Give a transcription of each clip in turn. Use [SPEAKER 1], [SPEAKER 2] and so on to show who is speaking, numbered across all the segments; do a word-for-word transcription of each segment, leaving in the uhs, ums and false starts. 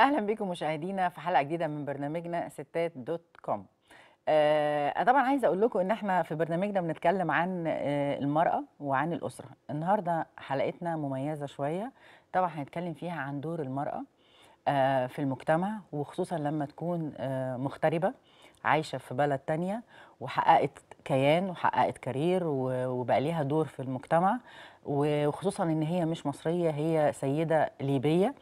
[SPEAKER 1] اهلا بكم مشاهدينا في حلقه جديده من برنامجنا ستات دوت كوم. آه طبعا عايزه اقول لكم ان احنا في برنامجنا بنتكلم عن آه المراه وعن الاسره. النهارده حلقتنا مميزه شويه، طبعا هنتكلم فيها عن دور المراه آه في المجتمع، وخصوصا لما تكون آه مغتربه عايشه في بلد تانية وحققت كيان وحققت كارير وبقى ليها دور في المجتمع، وخصوصا ان هي مش مصريه، هي سيده ليبيه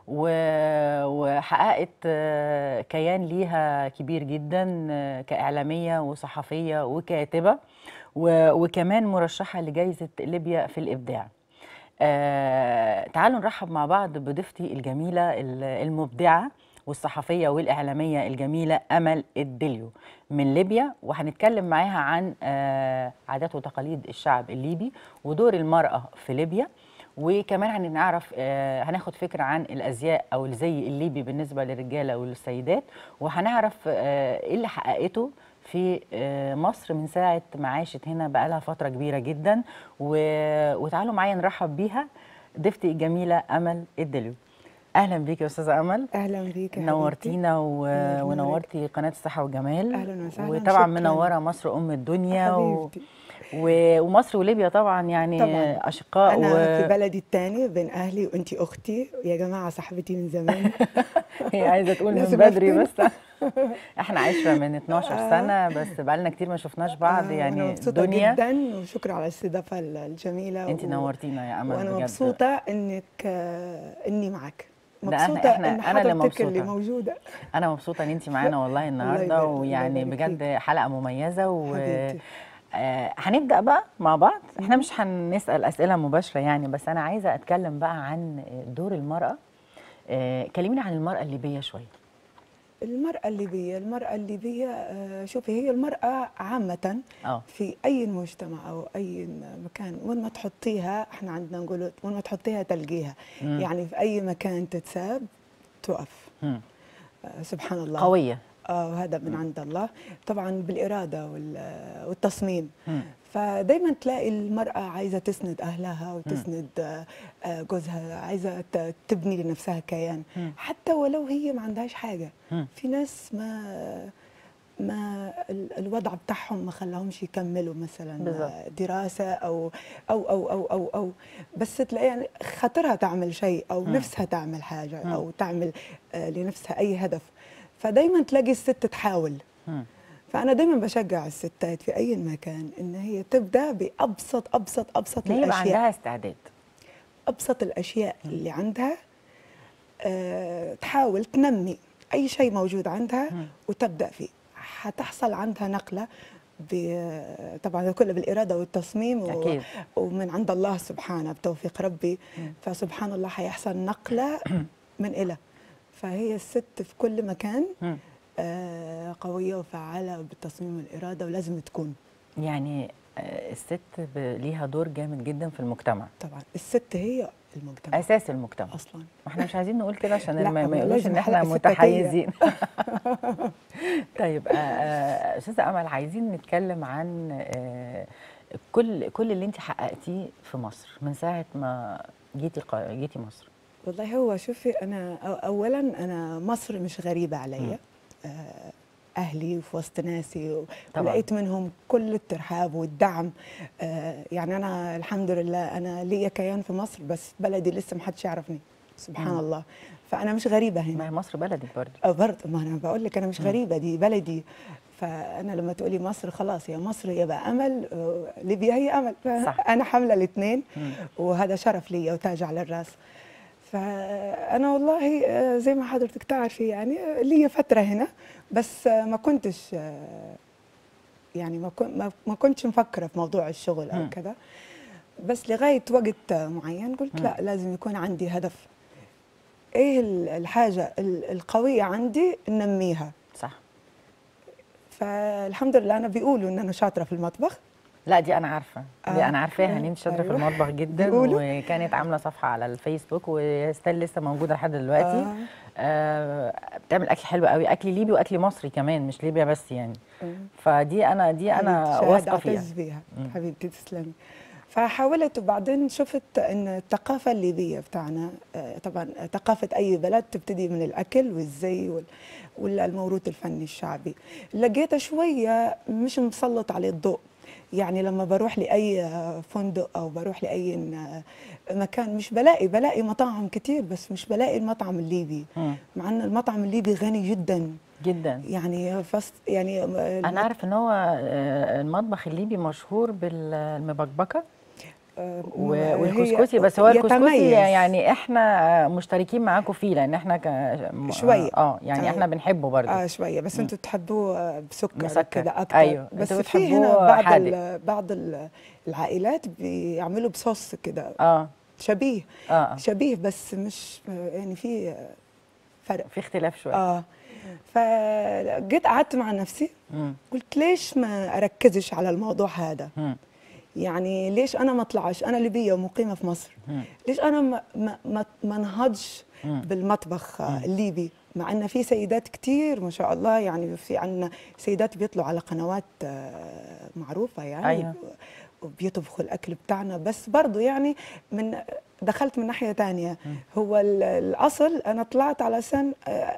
[SPEAKER 1] وحققت كيان ليها كبير جدا كإعلامية وصحفية وكاتبة، وكمان مرشحة لجائزة ليبيا في الإبداع. آه تعالوا نرحب مع بعض بضيفتي الجميلة المبدعة والصحفية والإعلامية الجميلة أمل الدليو من ليبيا، وهنتكلم معاها عن آه عادات وتقاليد الشعب الليبي ودور المرأة في ليبيا، وكمان هنعرف آه هناخد فكرة عن الأزياء أو الزي الليبي بالنسبة للرجالة والسيدات، وهنعرف آه إيه اللي حققته في آه مصر من ساعة ما عاشت هنا بقالها فترة كبيرة جدا. وتعالوا معايا نرحب بيها ضيفتي الجميلة أمل الدليو. أهلا بيك يا أستاذة أمل.
[SPEAKER 2] أهلا بيك يا
[SPEAKER 1] نورتينا و... ونورتي قناة الصحة والجمال.
[SPEAKER 2] أهلا وسهلا.
[SPEAKER 1] وطبعا
[SPEAKER 2] شكراً.
[SPEAKER 1] منورة مصر أم الدنيا و...
[SPEAKER 2] حبيبتي.
[SPEAKER 1] و... ومصر وليبيا طبعا يعني
[SPEAKER 2] طبعا
[SPEAKER 1] أشقاء.
[SPEAKER 2] أنا
[SPEAKER 1] و...
[SPEAKER 2] في بلدي الثاني بين أهلي وأنتي أختي يا جماعة، صاحبتي من زمان.
[SPEAKER 1] هي عايزة تقول من بدري بس احنا عشرة من اتناشر سنة، بس بقالنا كتير ما شفناش بعض.
[SPEAKER 2] آه
[SPEAKER 1] يعني
[SPEAKER 2] وأنا مبسوطة
[SPEAKER 1] دنيا
[SPEAKER 2] جدا، وشكرا على الاستضافة الجميلة.
[SPEAKER 1] انت
[SPEAKER 2] و...
[SPEAKER 1] نورتينا يا أمل
[SPEAKER 2] وأنا
[SPEAKER 1] بجد.
[SPEAKER 2] مبسوطة إنك آه إني معك،
[SPEAKER 1] ده احنا
[SPEAKER 2] مبسوطة
[SPEAKER 1] احنا
[SPEAKER 2] إن
[SPEAKER 1] انا اللي
[SPEAKER 2] حضرتك اللي
[SPEAKER 1] مبسوطة.
[SPEAKER 2] موجودة.
[SPEAKER 1] انا مبسوطة ان انت معانا والله النهارده،
[SPEAKER 2] الله
[SPEAKER 1] ويعني
[SPEAKER 2] يبارك
[SPEAKER 1] بجد
[SPEAKER 2] فيك.
[SPEAKER 1] حلقة مميزة. و
[SPEAKER 2] حبيبتي.
[SPEAKER 1] آه هنبدأ بقى مع بعض. احنا مش هنسأل أسئلة مباشرة يعني، بس أنا عايزة أتكلم بقى عن دور المرأة. آه كلميني عن المرأة الليبية شوية.
[SPEAKER 2] المرأة الليبية المرأة الليبية آه، شوفي، هي المرأة عامة
[SPEAKER 1] اه
[SPEAKER 2] في أي مجتمع أو أي مكان، وين ما تحطيها، احنا عندنا نقول وين ما تحطيها تلقيها.
[SPEAKER 1] مم.
[SPEAKER 2] يعني في أي مكان تتساب توقف.
[SPEAKER 1] مم.
[SPEAKER 2] آه، سبحان الله.
[SPEAKER 1] قوية.
[SPEAKER 2] آه وهذا من عند الله طبعا، بالإرادة وال- والتصميم.
[SPEAKER 1] مم.
[SPEAKER 2] فدايما تلاقي المرأة عايزة تسند أهلها
[SPEAKER 1] مم.
[SPEAKER 2] وتسند آه، آه، جوزها، عايزة ت- تبني لنفسها كيان،
[SPEAKER 1] مم.
[SPEAKER 2] حتى ولو هي ما عندهاش حاجة.
[SPEAKER 1] مم.
[SPEAKER 2] في ناس ما ما ال- الوضع بتاعهم ما خلاهمش يكملوا مثلا
[SPEAKER 1] بالظبط.
[SPEAKER 2] دراسة أو أو أو أو أو, أو بس تلاقيها خاطرها تعمل شيء، أو
[SPEAKER 1] مم.
[SPEAKER 2] نفسها تعمل حاجة،
[SPEAKER 1] مم.
[SPEAKER 2] أو تعمل آه، لنفسها أي هدف. فدايما تلاقي الست تحاول.
[SPEAKER 1] مم.
[SPEAKER 2] فأنا دايما بشجع الستات في أي مكان إن هي تبدأ بأبسط أبسط أبسط
[SPEAKER 1] إن هي يبقى
[SPEAKER 2] الأشياء.
[SPEAKER 1] عندها استعداد.
[SPEAKER 2] أبسط الأشياء
[SPEAKER 1] مم.
[SPEAKER 2] اللي عندها، آه، تحاول تنمي أي شيء موجود عندها
[SPEAKER 1] مم.
[SPEAKER 2] وتبدأ فيه. حتحصل عندها نقلة، ب- طبعا كله بالإرادة والتصميم، و-
[SPEAKER 1] أكيد.
[SPEAKER 2] ومن عند الله سبحانه بتوفيق ربي.
[SPEAKER 1] مم.
[SPEAKER 2] فسبحان الله حيحصل نقلة من إلى. فهي الست في كل مكان
[SPEAKER 1] مم.
[SPEAKER 2] آه، قوية وفعالة بالتصميم والإرادة، ولازم تكون.
[SPEAKER 1] يعني آه، الست ب- ليها دور جامد جدا في المجتمع.
[SPEAKER 2] طبعا الست هي المجتمع
[SPEAKER 1] أساس المجتمع.
[SPEAKER 2] أصلا.
[SPEAKER 1] ما احنا مش عايزين نقول كده عشان
[SPEAKER 2] لا،
[SPEAKER 1] ما ما يقولوش
[SPEAKER 2] لازم
[SPEAKER 1] ان احنا
[SPEAKER 2] حلقة ستاتية.
[SPEAKER 1] متحيزين. طيب آه، آه، استاذه امل، عايزين نتكلم عن آه، كل كل اللي انت حققتيه في مصر من ساعه ما جيتي الق- جيتي مصر.
[SPEAKER 2] والله هو شوفي، أنا أو- أولا أنا مصر مش غريبة عليا. آه، أهلي وفي وسط ناسي، و-
[SPEAKER 1] طبعاً.
[SPEAKER 2] ولقيت منهم كل الترحاب والدعم. آه، يعني أنا الحمد لله أنا ليا كيان في مصر، بس بلدي لسه محدش يعرفني. سبحان
[SPEAKER 1] مم.
[SPEAKER 2] الله. فأنا مش غريبة
[SPEAKER 1] ما
[SPEAKER 2] هنا.
[SPEAKER 1] هي مصر بلدك برضه.
[SPEAKER 2] أه برضه، ما أنا بقول لك أنا مش
[SPEAKER 1] مم.
[SPEAKER 2] غريبة، دي بلدي. فأنا لما تقولي مصر خلاص، يا مصر يبقى أمل، آه، ليبيا هي أمل.
[SPEAKER 1] صح.
[SPEAKER 2] أنا حاملة الاثنين،
[SPEAKER 1] مم.
[SPEAKER 2] وهذا شرف لي وتاج على الراس. فأنا والله آه، زي ما حضرتك تعرفي، يعني آه، لي فترة هنا، بس آه، ما كنتش آه، يعني ما كن- ما- ما كنتش مفكرة في موضوع الشغل أو
[SPEAKER 1] مم.
[SPEAKER 2] كذا. بس لغاية وقت آه، معين قلت
[SPEAKER 1] مم.
[SPEAKER 2] لا، لازم يكون عندي هدف. إيه ال- الحاجة ال- القوية عندي ننميها.
[SPEAKER 1] صح.
[SPEAKER 2] فالحمد لله أنا بيقولوا إن أنا شاطرة في المطبخ.
[SPEAKER 1] لا دي انا عارفه، دي
[SPEAKER 2] آه،
[SPEAKER 1] انا عارفاها ان
[SPEAKER 2] آه،
[SPEAKER 1] انت شاطره في
[SPEAKER 2] أيوه.
[SPEAKER 1] المطبخ جدا،
[SPEAKER 2] بيقولوا.
[SPEAKER 1] وكانت عامله صفحه على الفيسبوك وستيل لسه موجوده لحد دلوقتي.
[SPEAKER 2] آه.
[SPEAKER 1] آه بتعمل اكل حلو قوي، اكل ليبي واكل مصري كمان، مش ليبيا بس يعني.
[SPEAKER 2] آه.
[SPEAKER 1] فدي انا دي
[SPEAKER 2] حبيبتي،
[SPEAKER 1] انا
[SPEAKER 2] شهادة
[SPEAKER 1] واثقه فيها.
[SPEAKER 2] أعتز بيها.
[SPEAKER 1] مم.
[SPEAKER 2] حبيبتي تسلمي. فحاولت وبعدين شفت ان الثقافه الليبيه بتاعنا آه، طبعا ثقافه اي بلد تبتدي من الاكل والزي وال- ولا الموروث الفني الشعبي. لقيته شويه مش مسلط عليه الضوء. يعني لما بروح لاي فندق او بروح لاي مكان مش بلاقي بلاقي مطاعم كتير، بس مش بلاقي المطعم الليبي،
[SPEAKER 1] مم.
[SPEAKER 2] مع ان المطعم الليبي غني جدا.
[SPEAKER 1] جدا.
[SPEAKER 2] يعني فست يعني
[SPEAKER 1] انا
[SPEAKER 2] المط...
[SPEAKER 1] عارف ان هو آه، المطبخ الليبي مشهور بالمبكبكه
[SPEAKER 2] آه، م-
[SPEAKER 1] و-
[SPEAKER 2] هي
[SPEAKER 1] والكسكسي، بس هو الكسكسي
[SPEAKER 2] يتميز
[SPEAKER 1] يعني احنا مشتركين معاكم فيه، لان احنا ك م-
[SPEAKER 2] شويه.
[SPEAKER 1] اه يعني
[SPEAKER 2] آه
[SPEAKER 1] احنا بنحبه برضو.
[SPEAKER 2] اه شويه، بس
[SPEAKER 1] مم.
[SPEAKER 2] انتوا تحبوه آه، بسكر
[SPEAKER 1] مسكر،
[SPEAKER 2] وكده اكتر.
[SPEAKER 1] ايوه انتوا
[SPEAKER 2] بس في هنا
[SPEAKER 1] بتحبوه
[SPEAKER 2] بعض
[SPEAKER 1] حادق.
[SPEAKER 2] ال بعض ال العائلات بيعملوا بصوص كده
[SPEAKER 1] اه
[SPEAKER 2] شبيه
[SPEAKER 1] اه اه
[SPEAKER 2] شبيه، بس مش يعني في فرق.
[SPEAKER 1] في اختلاف شويه.
[SPEAKER 2] اه فجيت قعدت مع نفسي،
[SPEAKER 1] مم.
[SPEAKER 2] قلت ليش ما اركزش على الموضوع هذا؟
[SPEAKER 1] مم.
[SPEAKER 2] يعني ليش انا ما اطلعش، انا ليبيه ومقيمه في مصر،
[SPEAKER 1] مم.
[SPEAKER 2] ليش انا ما ما ما ما انهضش
[SPEAKER 1] مم.
[SPEAKER 2] بالمطبخ
[SPEAKER 1] مم.
[SPEAKER 2] الليبي، مع ان في سيدات كتير ما شاء الله، يعني في عندنا سيدات بيطلعوا على قنوات آه، معروفه يعني،
[SPEAKER 1] ايوه.
[SPEAKER 2] وبيطبخوا الاكل بتاعنا، بس برضو يعني من دخلت من ناحيه تانية.
[SPEAKER 1] مم.
[SPEAKER 2] هو ال- الاصل انا طلعت على سن آه،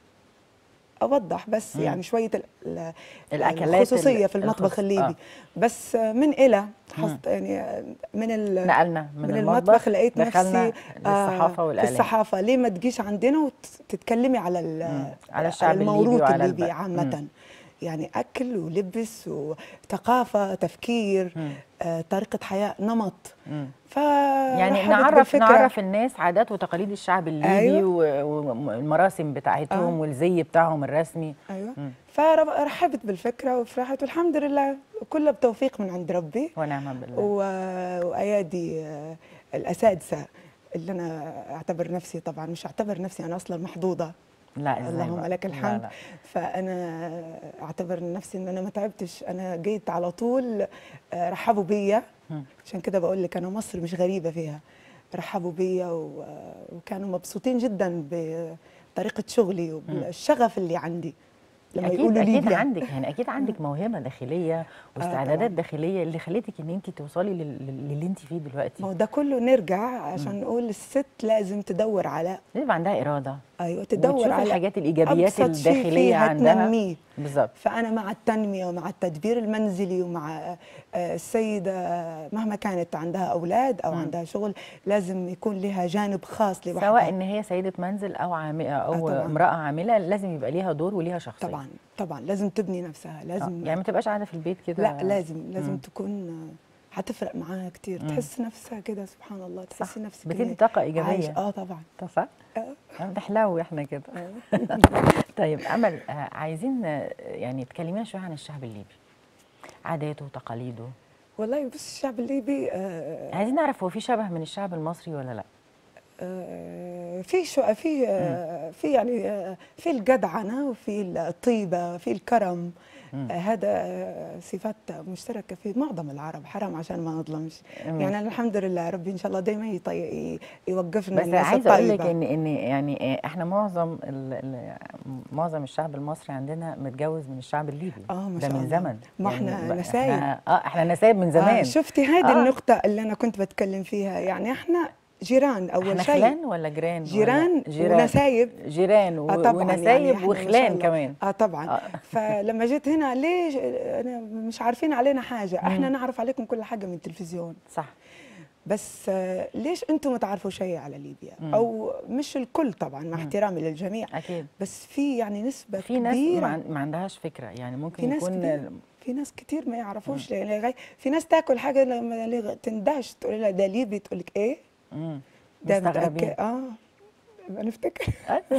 [SPEAKER 2] اوضح بس
[SPEAKER 1] مم.
[SPEAKER 2] يعني شويه ال- ال-
[SPEAKER 1] الاكلات ال-
[SPEAKER 2] الخصوصيه في المطبخ
[SPEAKER 1] الخص اه
[SPEAKER 2] الليبي. بس من الى
[SPEAKER 1] مم.
[SPEAKER 2] حصت يعني من ال
[SPEAKER 1] نقلنا من
[SPEAKER 2] من
[SPEAKER 1] المطبخ
[SPEAKER 2] المطبخ لقيت نفسي
[SPEAKER 1] دخلنا
[SPEAKER 2] آه
[SPEAKER 1] للصحافه
[SPEAKER 2] في
[SPEAKER 1] والاعلام.
[SPEAKER 2] الصحافه. ليه ما تجيش عندنا وتتكلمي على
[SPEAKER 1] مم.
[SPEAKER 2] ال-
[SPEAKER 1] على
[SPEAKER 2] على
[SPEAKER 1] الشعب الليبي
[SPEAKER 2] الموروث
[SPEAKER 1] وعلى
[SPEAKER 2] الليبي
[SPEAKER 1] الب... مم.
[SPEAKER 2] عامه، يعني اكل ولبس وثقافه تفكير
[SPEAKER 1] مم.
[SPEAKER 2] آه طريقه حياه نمط.
[SPEAKER 1] مم. يعني
[SPEAKER 2] فرحبت
[SPEAKER 1] نعرف
[SPEAKER 2] بالفكره.
[SPEAKER 1] نعرف الناس عادات وتقاليد الشعب الليبي
[SPEAKER 2] ايوه
[SPEAKER 1] و- والمراسم بتاعتهم
[SPEAKER 2] اه
[SPEAKER 1] والزي بتاعهم الرسمي.
[SPEAKER 2] ايوه
[SPEAKER 1] مم.
[SPEAKER 2] فرحبت بالفكره وفرحت، والحمد لله كله بتوفيق من عند ربي
[SPEAKER 1] ونعم بالله.
[SPEAKER 2] و- وايادي آه، الاساتذه اللي انا اعتبر نفسي، طبعا مش اعتبر نفسي، انا اصلا محظوظه
[SPEAKER 1] لا ازاي
[SPEAKER 2] اللهم
[SPEAKER 1] بقى؟
[SPEAKER 2] لك
[SPEAKER 1] لا
[SPEAKER 2] الحمد.
[SPEAKER 1] لا.
[SPEAKER 2] فانا اعتبر نفسي ان انا ما تعبتش، انا جيت على طول آه، رحبوا بيا.
[SPEAKER 1] مم.
[SPEAKER 2] عشان كده بقول لك انا مصر مش غريبه فيها. رحبوا بيا و- وكانوا مبسوطين جدا بطريقه شغلي
[SPEAKER 1] مم.
[SPEAKER 2] وبالشغف اللي عندي لما
[SPEAKER 1] اكيد
[SPEAKER 2] يقولوا
[SPEAKER 1] اكيد
[SPEAKER 2] ليبيا.
[SPEAKER 1] عندك، يعني اكيد عندك موهبه داخليه
[SPEAKER 2] اه
[SPEAKER 1] واستعدادات
[SPEAKER 2] طبعا.
[SPEAKER 1] داخليه اللي خلتك ان انت توصلي لل- لل- للي انت فيه دلوقتي.
[SPEAKER 2] ما هو ده كله نرجع
[SPEAKER 1] مم.
[SPEAKER 2] عشان نقول الست لازم تدور على،
[SPEAKER 1] يبقى عندها اراده
[SPEAKER 2] ايوه تدور
[SPEAKER 1] وتشوف
[SPEAKER 2] على
[SPEAKER 1] الحاجات الايجابيات
[SPEAKER 2] ابسط شيء
[SPEAKER 1] الداخليه
[SPEAKER 2] فيها
[SPEAKER 1] عندها.
[SPEAKER 2] تنميه.
[SPEAKER 1] بالظبط.
[SPEAKER 2] فانا مع التنميه ومع التدبير المنزلي، ومع آه، السيده مهما كانت عندها اولاد او
[SPEAKER 1] مم.
[SPEAKER 2] عندها شغل لازم يكون لها جانب خاص لوحدها.
[SPEAKER 1] سواء ان هي سيده منزل او عام
[SPEAKER 2] آه
[SPEAKER 1] او
[SPEAKER 2] طبعا
[SPEAKER 1] امراه عامله، لازم يبقى ليها دور وليها شخصيه.
[SPEAKER 2] طبعا طبعا لازم تبني نفسها،
[SPEAKER 1] اه
[SPEAKER 2] لازم
[SPEAKER 1] يعني ما تبقاش قاعده في البيت كده.
[SPEAKER 2] لا لازم لازم
[SPEAKER 1] مم.
[SPEAKER 2] تكون آه، هتفرق معاها كتير،
[SPEAKER 1] مم.
[SPEAKER 2] تحس نفسها كده سبحان الله،
[SPEAKER 1] صح،
[SPEAKER 2] تحسي نفسك
[SPEAKER 1] بتدي
[SPEAKER 2] إن
[SPEAKER 1] طاقه
[SPEAKER 2] عايش.
[SPEAKER 1] ايجابيه.
[SPEAKER 2] اه طبعا.
[SPEAKER 1] صح.
[SPEAKER 2] آه.
[SPEAKER 1] بنحلو احنا كده.
[SPEAKER 2] آه.
[SPEAKER 1] طيب امل، آه، عايزين آه، يعني تكلمينا شويه عن الشعب الليبي، عاداته وتقاليده.
[SPEAKER 2] والله بص الشعب الليبي آه
[SPEAKER 1] عايزين نعرف هو في شبه من الشعب المصري ولا لا؟
[SPEAKER 2] آه في شو في
[SPEAKER 1] مم.
[SPEAKER 2] آه في يعني آه في الجدعنه وفي الطيبه في الكرم.
[SPEAKER 1] مم.
[SPEAKER 2] آه هذا آه صفات مشتركه في معظم العرب، حرام عشان ما نظلمش. يعني
[SPEAKER 1] ماشي.
[SPEAKER 2] أنا الحمد لله ربي ان شاء الله دايما يطي يوقفنا
[SPEAKER 1] بس
[SPEAKER 2] الناس
[SPEAKER 1] عايزه اقول لك
[SPEAKER 2] الطيبه.
[SPEAKER 1] ان ان يعني آه، احنا معظم ال ال معظم الشعب المصري عندنا متجوز من الشعب الليبي.
[SPEAKER 2] اه ما
[SPEAKER 1] ده
[SPEAKER 2] شاء
[SPEAKER 1] من
[SPEAKER 2] الله.
[SPEAKER 1] زمن.
[SPEAKER 2] ما
[SPEAKER 1] يعني
[SPEAKER 2] احنا
[SPEAKER 1] بقى-
[SPEAKER 2] نسايب.
[SPEAKER 1] احنا اه احنا نسايب من
[SPEAKER 2] آه
[SPEAKER 1] زمان.
[SPEAKER 2] شفتي هذه
[SPEAKER 1] اه
[SPEAKER 2] النقطه اللي انا كنت بتكلم فيها، يعني احنا جيران اول
[SPEAKER 1] احنا
[SPEAKER 2] شيء،
[SPEAKER 1] خلان ولا جيران؟
[SPEAKER 2] جيران
[SPEAKER 1] ولا جيران
[SPEAKER 2] ونسايب.
[SPEAKER 1] جيران و-
[SPEAKER 2] اه طبعا يعني
[SPEAKER 1] ونسايب
[SPEAKER 2] احنا ما شاء
[SPEAKER 1] وخلان
[SPEAKER 2] الله.
[SPEAKER 1] كمان.
[SPEAKER 2] اه طبعا.
[SPEAKER 1] آه.
[SPEAKER 2] فلما جيت هنا ليش أنا مش عارفين علينا حاجه، احنا
[SPEAKER 1] مم.
[SPEAKER 2] نعرف عليكم كل حاجه من التلفزيون،
[SPEAKER 1] صح.
[SPEAKER 2] بس آه ليش انتم ما تعرفوا شيء على ليبيا؟
[SPEAKER 1] مم.
[SPEAKER 2] او مش الكل طبعا مع
[SPEAKER 1] مم.
[SPEAKER 2] احترامي للجميع،
[SPEAKER 1] اكيد.
[SPEAKER 2] بس في يعني نسبه
[SPEAKER 1] في ناس
[SPEAKER 2] كبيره.
[SPEAKER 1] ما عن- ما عندهاش فكره، يعني
[SPEAKER 2] في
[SPEAKER 1] ممكن
[SPEAKER 2] ناس
[SPEAKER 1] يكون
[SPEAKER 2] كتير في ناس كتير ما يعرفوش. يعني غي- في ناس تاكل حاجه لما تندهش تقول لها ده ليبي، تقول لك ايه
[SPEAKER 1] مم.
[SPEAKER 2] ده
[SPEAKER 1] مستغربين.
[SPEAKER 2] متأكد. اه يبقى نفتكر.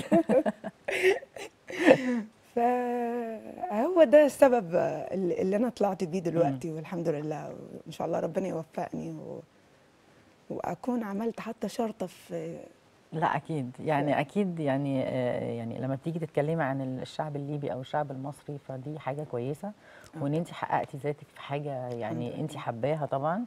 [SPEAKER 2] فهو ده السبب اللي اللي انا طلعت بيه دلوقتي، والحمد لله وان شاء الله ربنا يوفقني و... واكون عملت حتى شرطه في.
[SPEAKER 1] لا اكيد، يعني اكيد يعني آه، يعني لما بتيجي تتكلمي عن الشعب الليبي او الشعب المصري فدي حاجه كويسه، وان انت حققتي ذاتك في حاجه يعني انت حباها طبعا.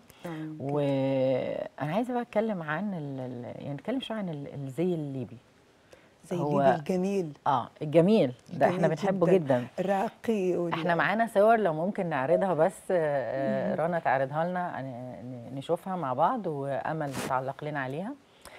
[SPEAKER 1] وانا عايزه بقى اتكلم عن ال... ال- يعني نتكلم شويه عن ال- الزي الليبي.
[SPEAKER 2] زي
[SPEAKER 1] هو
[SPEAKER 2] الليبي الجميل.
[SPEAKER 1] اه الجميل ده احنا
[SPEAKER 2] جميل
[SPEAKER 1] بنحبه
[SPEAKER 2] جدا،
[SPEAKER 1] جدا.
[SPEAKER 2] راقي وال...
[SPEAKER 1] احنا معانا صور لو ممكن نعرضها، بس آه، رنا تعرضها لنا ن- نشوفها مع بعض، وامل تعلق لنا عليها.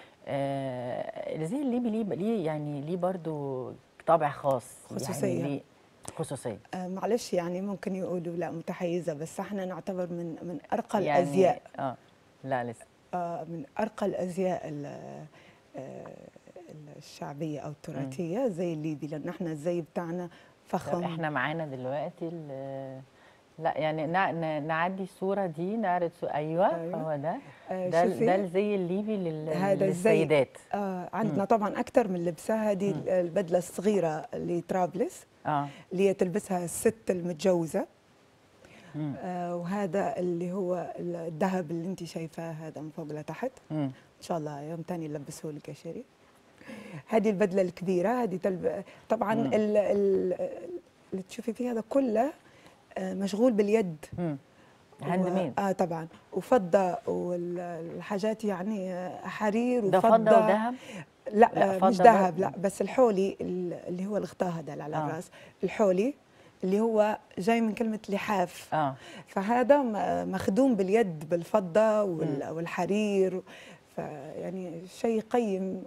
[SPEAKER 1] آه، الزي الليبي ليه ليه يعني ليه برضو طابع خاص، يعني
[SPEAKER 2] خصوصية.
[SPEAKER 1] ليه خصوصيه.
[SPEAKER 2] آه معلش يعني ممكن يقولوا لا متحيزة، بس احنا نعتبر من من أرقى
[SPEAKER 1] يعني
[SPEAKER 2] الأزياء.
[SPEAKER 1] اه لا لسه.
[SPEAKER 2] آه من أرقى الأزياء ال- آه، الشعبية أو
[SPEAKER 1] مم.
[SPEAKER 2] التراثية زي الليبي، لأن احنا الزي بتاعنا
[SPEAKER 1] طب
[SPEAKER 2] فخم.
[SPEAKER 1] احنا معانا دلوقتي ال- لا يعني نع- ن- نعدي الصوره دي، نعرض صو... ايوه
[SPEAKER 2] أيوة.
[SPEAKER 1] هو ده.
[SPEAKER 2] آه
[SPEAKER 1] ده ال- ده
[SPEAKER 2] شوفي
[SPEAKER 1] الزي الليبي لل...
[SPEAKER 2] هذا الزي.
[SPEAKER 1] للسيدات.
[SPEAKER 2] آه
[SPEAKER 1] مم.
[SPEAKER 2] عندنا طبعا أكثر من لبسة. هذه
[SPEAKER 1] مم.
[SPEAKER 2] البدلة الصغيرة اللي طرابلس
[SPEAKER 1] اه
[SPEAKER 2] اللي هي تلبسها الست المتجوزة.
[SPEAKER 1] مم.
[SPEAKER 2] آه وهذا اللي هو الذهب اللي انت شايفاه هذا من فوق لتحت.
[SPEAKER 1] مم.
[SPEAKER 2] ان شاء الله يوم ثاني نلبسه لك يا شيري. هذه البدله الكبيره، هذه تلب... طبعا
[SPEAKER 1] مم.
[SPEAKER 2] ال... ال... اللي تشوفي فيه هذا كله آه، مشغول باليد.
[SPEAKER 1] مم. هاند ميد.
[SPEAKER 2] اه طبعا، وفضه والحاجات يعني آه، حرير
[SPEAKER 1] ده
[SPEAKER 2] وفضه.
[SPEAKER 1] فضه وذهب؟
[SPEAKER 2] لا,
[SPEAKER 1] لا،
[SPEAKER 2] آه،
[SPEAKER 1] فضة
[SPEAKER 2] مش ذهب،
[SPEAKER 1] بس.
[SPEAKER 2] لا بس الحولي اللي هو الغطاء هذا اللي على
[SPEAKER 1] آه.
[SPEAKER 2] الراس. الحولي اللي هو جاي من كلمه لحاف.
[SPEAKER 1] اه
[SPEAKER 2] فهذا م- مخدوم باليد بالفضه
[SPEAKER 1] مم.
[SPEAKER 2] وال- والحرير. فيعني شيء قيم.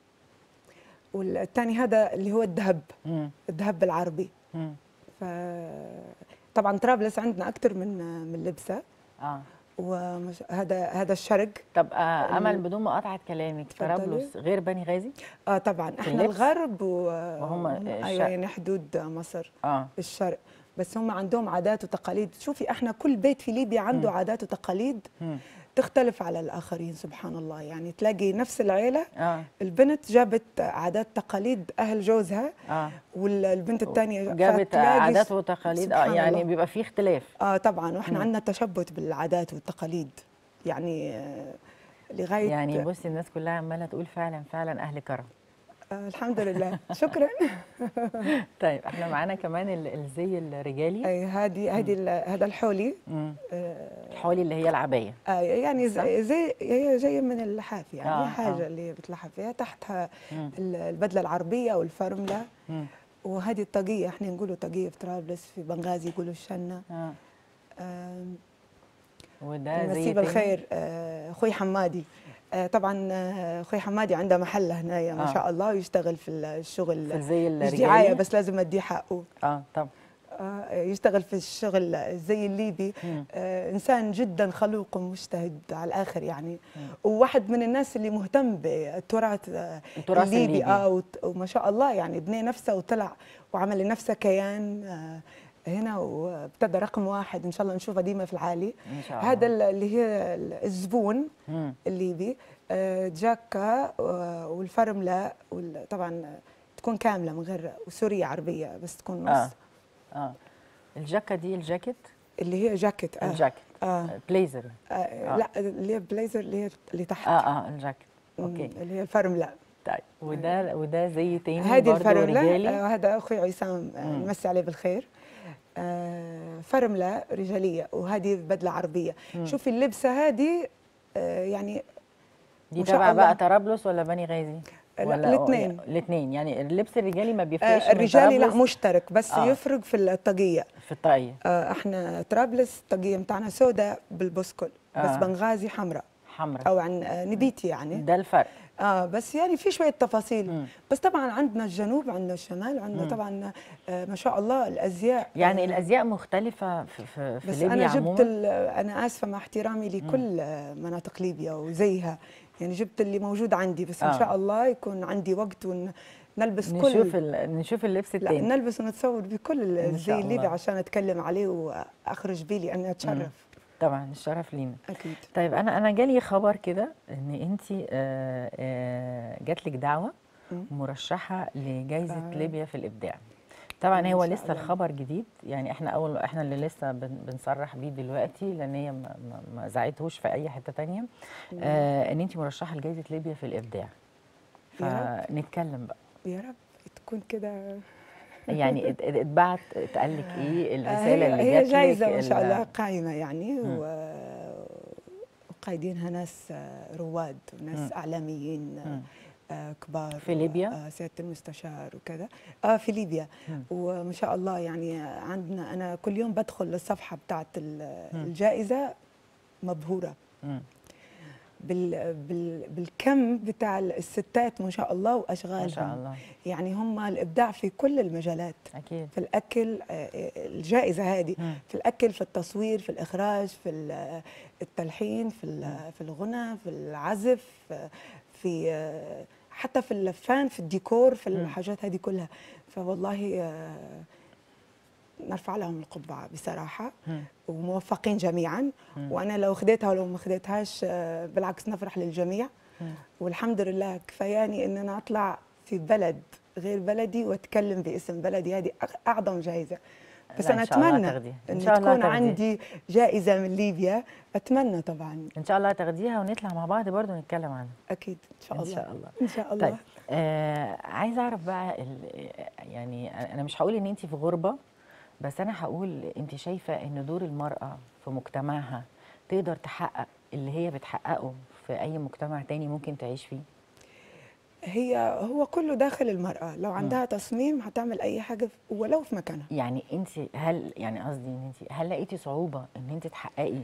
[SPEAKER 2] والثاني هذا اللي هو الذهب،
[SPEAKER 1] مم.
[SPEAKER 2] الذهب بالعربي.
[SPEAKER 1] مم.
[SPEAKER 2] ف طبعا طرابلس عندنا اكثر من من لبسه.
[SPEAKER 1] اه
[SPEAKER 2] وهذا هذا الشرق.
[SPEAKER 1] طب آه امل بدون مقاطعه كلامك،
[SPEAKER 2] اتفضلي.
[SPEAKER 1] طرابلس غير بني غازي؟
[SPEAKER 2] اه طبعا احنا
[SPEAKER 1] اللبس؟
[SPEAKER 2] الغرب و...
[SPEAKER 1] وهم
[SPEAKER 2] وهم-
[SPEAKER 1] الشرق.
[SPEAKER 2] ايوه يعني حدود مصر.
[SPEAKER 1] اه
[SPEAKER 2] الشرق. بس هم عندهم عادات وتقاليد. شوفي احنا كل بيت في ليبيا عنده
[SPEAKER 1] مم.
[SPEAKER 2] عادات وتقاليد
[SPEAKER 1] مم.
[SPEAKER 2] تختلف على الآخرين سبحان الله. يعني تلاقي نفس العيلة
[SPEAKER 1] اه
[SPEAKER 2] البنت جابت عادات تقاليد أهل جوزها
[SPEAKER 1] اه
[SPEAKER 2] والبنت الثانية
[SPEAKER 1] جابت عادات وتقاليد، اه
[SPEAKER 2] سبحان
[SPEAKER 1] يعني
[SPEAKER 2] الله.
[SPEAKER 1] بيبقى فيه اختلاف.
[SPEAKER 2] آه طبعا، وإحنا
[SPEAKER 1] مم.
[SPEAKER 2] عندنا تشبت بالعادات والتقاليد يعني آه لغاية
[SPEAKER 1] يعني بصي الناس كلها عماله تقول فعلا فعلا اهل كرم.
[SPEAKER 2] آه الحمد لله. شكرا.
[SPEAKER 1] طيب احنا معانا كمان ال- الزي الرجالي.
[SPEAKER 2] أي هذه هذه ال- هذا الحولي.
[SPEAKER 1] مم.
[SPEAKER 2] آه
[SPEAKER 1] الحولي اللي هي العبايه.
[SPEAKER 2] آه يعني
[SPEAKER 1] صح؟
[SPEAKER 2] زي, زي هي جايه من اللحاف يعني
[SPEAKER 1] آه،
[SPEAKER 2] آه حاجه
[SPEAKER 1] آه.
[SPEAKER 2] اللي بتلحف فيها تحتها
[SPEAKER 1] مم.
[SPEAKER 2] ال- البدله العربيه او الفرمله.
[SPEAKER 1] مم.
[SPEAKER 2] وهذه الطاقيه احنا نقولوا طاقيه في طرابلس، في بنغازي يقولوا الشنه.
[SPEAKER 1] اه
[SPEAKER 2] آم،
[SPEAKER 1] وده زي
[SPEAKER 2] مسيب
[SPEAKER 1] تاني؟
[SPEAKER 2] الخير آه، اخوي حمادي. آه، طبعا آه، اخوي حمادي عنده محل هنا ما
[SPEAKER 1] آه.
[SPEAKER 2] شاء الله، ويشتغل في الشغل.
[SPEAKER 1] في الزي
[SPEAKER 2] مش
[SPEAKER 1] الرجالي.
[SPEAKER 2] دعايه بس لازم اديه حقه.
[SPEAKER 1] اه طب
[SPEAKER 2] آه، يشتغل في الشغل زي الليبي.
[SPEAKER 1] مم.
[SPEAKER 2] آه، انسان جدا خلوق ومجتهد على الاخر يعني.
[SPEAKER 1] مم.
[SPEAKER 2] وواحد من الناس اللي مهتم بالتراث آه،
[SPEAKER 1] التراث
[SPEAKER 2] الليبي.
[SPEAKER 1] الليبي.
[SPEAKER 2] اه وت- وما شاء الله يعني بني نفسه وطلع وعمل لنفسه كيان آه، هنا، وابتدى رقم واحد ان شاء الله نشوفه ديما في العالي.
[SPEAKER 1] ان شاء الله.
[SPEAKER 2] هذا اللي هي الزبون
[SPEAKER 1] مم.
[SPEAKER 2] الليبي. آه، جاكا آه، والفرمله وال- طبعا تكون كامله من غير، وسوريه عربيه بس تكون نص.
[SPEAKER 1] اه اه الجاكه دي الجاكيت.
[SPEAKER 2] اللي هي جاكيت. آه.
[SPEAKER 1] الجاكيت
[SPEAKER 2] آه.
[SPEAKER 1] بليزر.
[SPEAKER 2] آه.
[SPEAKER 1] آه.
[SPEAKER 2] لا اللي هي بليزر اللي هي اللي تحت.
[SPEAKER 1] اه اه الجاكيت.
[SPEAKER 2] مم،
[SPEAKER 1] اوكي
[SPEAKER 2] اللي هي الفرمله.
[SPEAKER 1] طيب وده وده زي تاني
[SPEAKER 2] هذه
[SPEAKER 1] برضه
[SPEAKER 2] الفرمله.
[SPEAKER 1] رجالي.
[SPEAKER 2] آه هذا اخوي عصام آه
[SPEAKER 1] مم.
[SPEAKER 2] نمسي عليه بالخير. آه فرمله رجاليه، وهذه بدله عربيه.
[SPEAKER 1] مم.
[SPEAKER 2] شوفي اللبسه هذه آه يعني
[SPEAKER 1] دي
[SPEAKER 2] ما شاء
[SPEAKER 1] تبع
[SPEAKER 2] الله.
[SPEAKER 1] بقى طرابلس ولا بني غازي؟
[SPEAKER 2] لا،
[SPEAKER 1] ولا
[SPEAKER 2] الاثنين.
[SPEAKER 1] الاثنين يعني اللبس الرجالي ما بيفرقش
[SPEAKER 2] آه
[SPEAKER 1] من
[SPEAKER 2] الرجالي لا
[SPEAKER 1] طرابلس
[SPEAKER 2] مشترك، بس
[SPEAKER 1] آه.
[SPEAKER 2] آه. يفرق في الطاقيه.
[SPEAKER 1] في الطاقية.
[SPEAKER 2] آه احنا طرابلس الطاقيه بتاعنا سوداء بالبسكل، بس
[SPEAKER 1] آه.
[SPEAKER 2] بنغازي حمراء
[SPEAKER 1] حمراء.
[SPEAKER 2] او عن آه نبيتي يعني.
[SPEAKER 1] ده الفرق.
[SPEAKER 2] اه بس يعني في شويه تفاصيل.
[SPEAKER 1] مم.
[SPEAKER 2] بس طبعا عندنا الجنوب، عندنا الشمال، عندنا
[SPEAKER 1] مم.
[SPEAKER 2] طبعا آه ما شاء الله الازياء.
[SPEAKER 1] يعني
[SPEAKER 2] آه
[SPEAKER 1] الازياء مختلفه في في, في
[SPEAKER 2] بس
[SPEAKER 1] ليبيا
[SPEAKER 2] انا جبت
[SPEAKER 1] عموما.
[SPEAKER 2] ال- انا اسفه مع احترامي لكل آه مناطق ليبيا وزيها، يعني جبت اللي موجود عندي، بس ان
[SPEAKER 1] آه.
[SPEAKER 2] شاء الله يكون عندي وقت ونلبس كل
[SPEAKER 1] نشوف ال... نشوف اللبس
[SPEAKER 2] لا
[SPEAKER 1] التاني.
[SPEAKER 2] نلبس ونتصور بكل
[SPEAKER 1] إن
[SPEAKER 2] الزي
[SPEAKER 1] شاء
[SPEAKER 2] الليبي
[SPEAKER 1] الله.
[SPEAKER 2] عشان اتكلم عليه واخرج بيه لاني اتشرف.
[SPEAKER 1] طبعا الشرف لينا.
[SPEAKER 2] اكيد.
[SPEAKER 1] طيب انا انا جالي خبر كده ان انت جات لك دعوه
[SPEAKER 2] مم.
[SPEAKER 1] مرشحه لجائزه
[SPEAKER 2] آه.
[SPEAKER 1] ليبيا في الابداع. طبعا
[SPEAKER 2] إن
[SPEAKER 1] هو
[SPEAKER 2] شاء
[SPEAKER 1] لسه
[SPEAKER 2] الله.
[SPEAKER 1] الخبر جديد، يعني احنا اول احنا اللي لسه بن بنصرح بيه دلوقتي، لان هي ما, ما, ما زعتهوش في اي حته تانية. آه ان انت مرشحه لجائزه ليبيا في الابداع.
[SPEAKER 2] يا
[SPEAKER 1] فنتكلم بقى.
[SPEAKER 2] يا رب تكون كده.
[SPEAKER 1] يعني ات- ات- اتبعت اتقال لك ايه
[SPEAKER 2] آه،
[SPEAKER 1] الرساله
[SPEAKER 2] هي
[SPEAKER 1] اللي
[SPEAKER 2] هي
[SPEAKER 1] جات لك؟
[SPEAKER 2] جايزة ما شاء
[SPEAKER 1] ال-
[SPEAKER 2] الله قائمة يعني
[SPEAKER 1] مم.
[SPEAKER 2] و- وقايدينها ناس آه، رواد
[SPEAKER 1] مم.
[SPEAKER 2] وناس إعلاميين
[SPEAKER 1] مم.
[SPEAKER 2] آه كبار
[SPEAKER 1] في ليبيا؟
[SPEAKER 2] آه سياده المستشار وكذا. اه في ليبيا.
[SPEAKER 1] مم.
[SPEAKER 2] وما شاء الله يعني عندنا، انا كل يوم بدخل للصفحه بتاعت الجائزه مبهوره
[SPEAKER 1] مم.
[SPEAKER 2] بال بال بالكم بتاع الستات ما شاء الله واشغالهم.
[SPEAKER 1] ما شاء الله.
[SPEAKER 2] يعني هم الابداع في كل المجالات.
[SPEAKER 1] اكيد.
[SPEAKER 2] في الاكل، الجائزه هذه
[SPEAKER 1] مم.
[SPEAKER 2] في الاكل، في التصوير، في الاخراج، في التلحين، في في الغنى، في العزف، في حتى في اللفان، في الديكور، في الحاجات هذه كلها. فوالله نرفع لهم القبعه بصراحه.
[SPEAKER 1] مم.
[SPEAKER 2] وموفقين جميعا.
[SPEAKER 1] مم.
[SPEAKER 2] وانا لو خديتها ولو ما خديتهاش بالعكس نفرح للجميع.
[SPEAKER 1] مم.
[SPEAKER 2] والحمد لله كفاياني ان انا اطلع في بلد غير بلدي واتكلم باسم بلدي، هذه اعظم جائزه. بس انا اتمنى ان تكون عندي جائزه من ليبيا، اتمنى طبعا.
[SPEAKER 1] ان شاء الله تاخديها ونطلع مع بعض برضو نتكلم عنها.
[SPEAKER 2] اكيد ان شاء الله.
[SPEAKER 1] ان شاء الله.
[SPEAKER 2] ان شاء الله.
[SPEAKER 1] طيب آه عايزه اعرف بقى، يعني انا مش هقول ان انت في غربه، بس انا هقول انت شايفه ان دور المراه في مجتمعها تقدر تحقق اللي هي بتحققه في اي مجتمع تاني ممكن تعيش فيه؟
[SPEAKER 2] هي هو كله داخل المرأة، لو عندها م. تصميم هتعمل أي حاجة ولو في مكانها.
[SPEAKER 1] يعني أنت هل يعني قصدي إن أنت هل لقيتي صعوبة إن أنت تحققي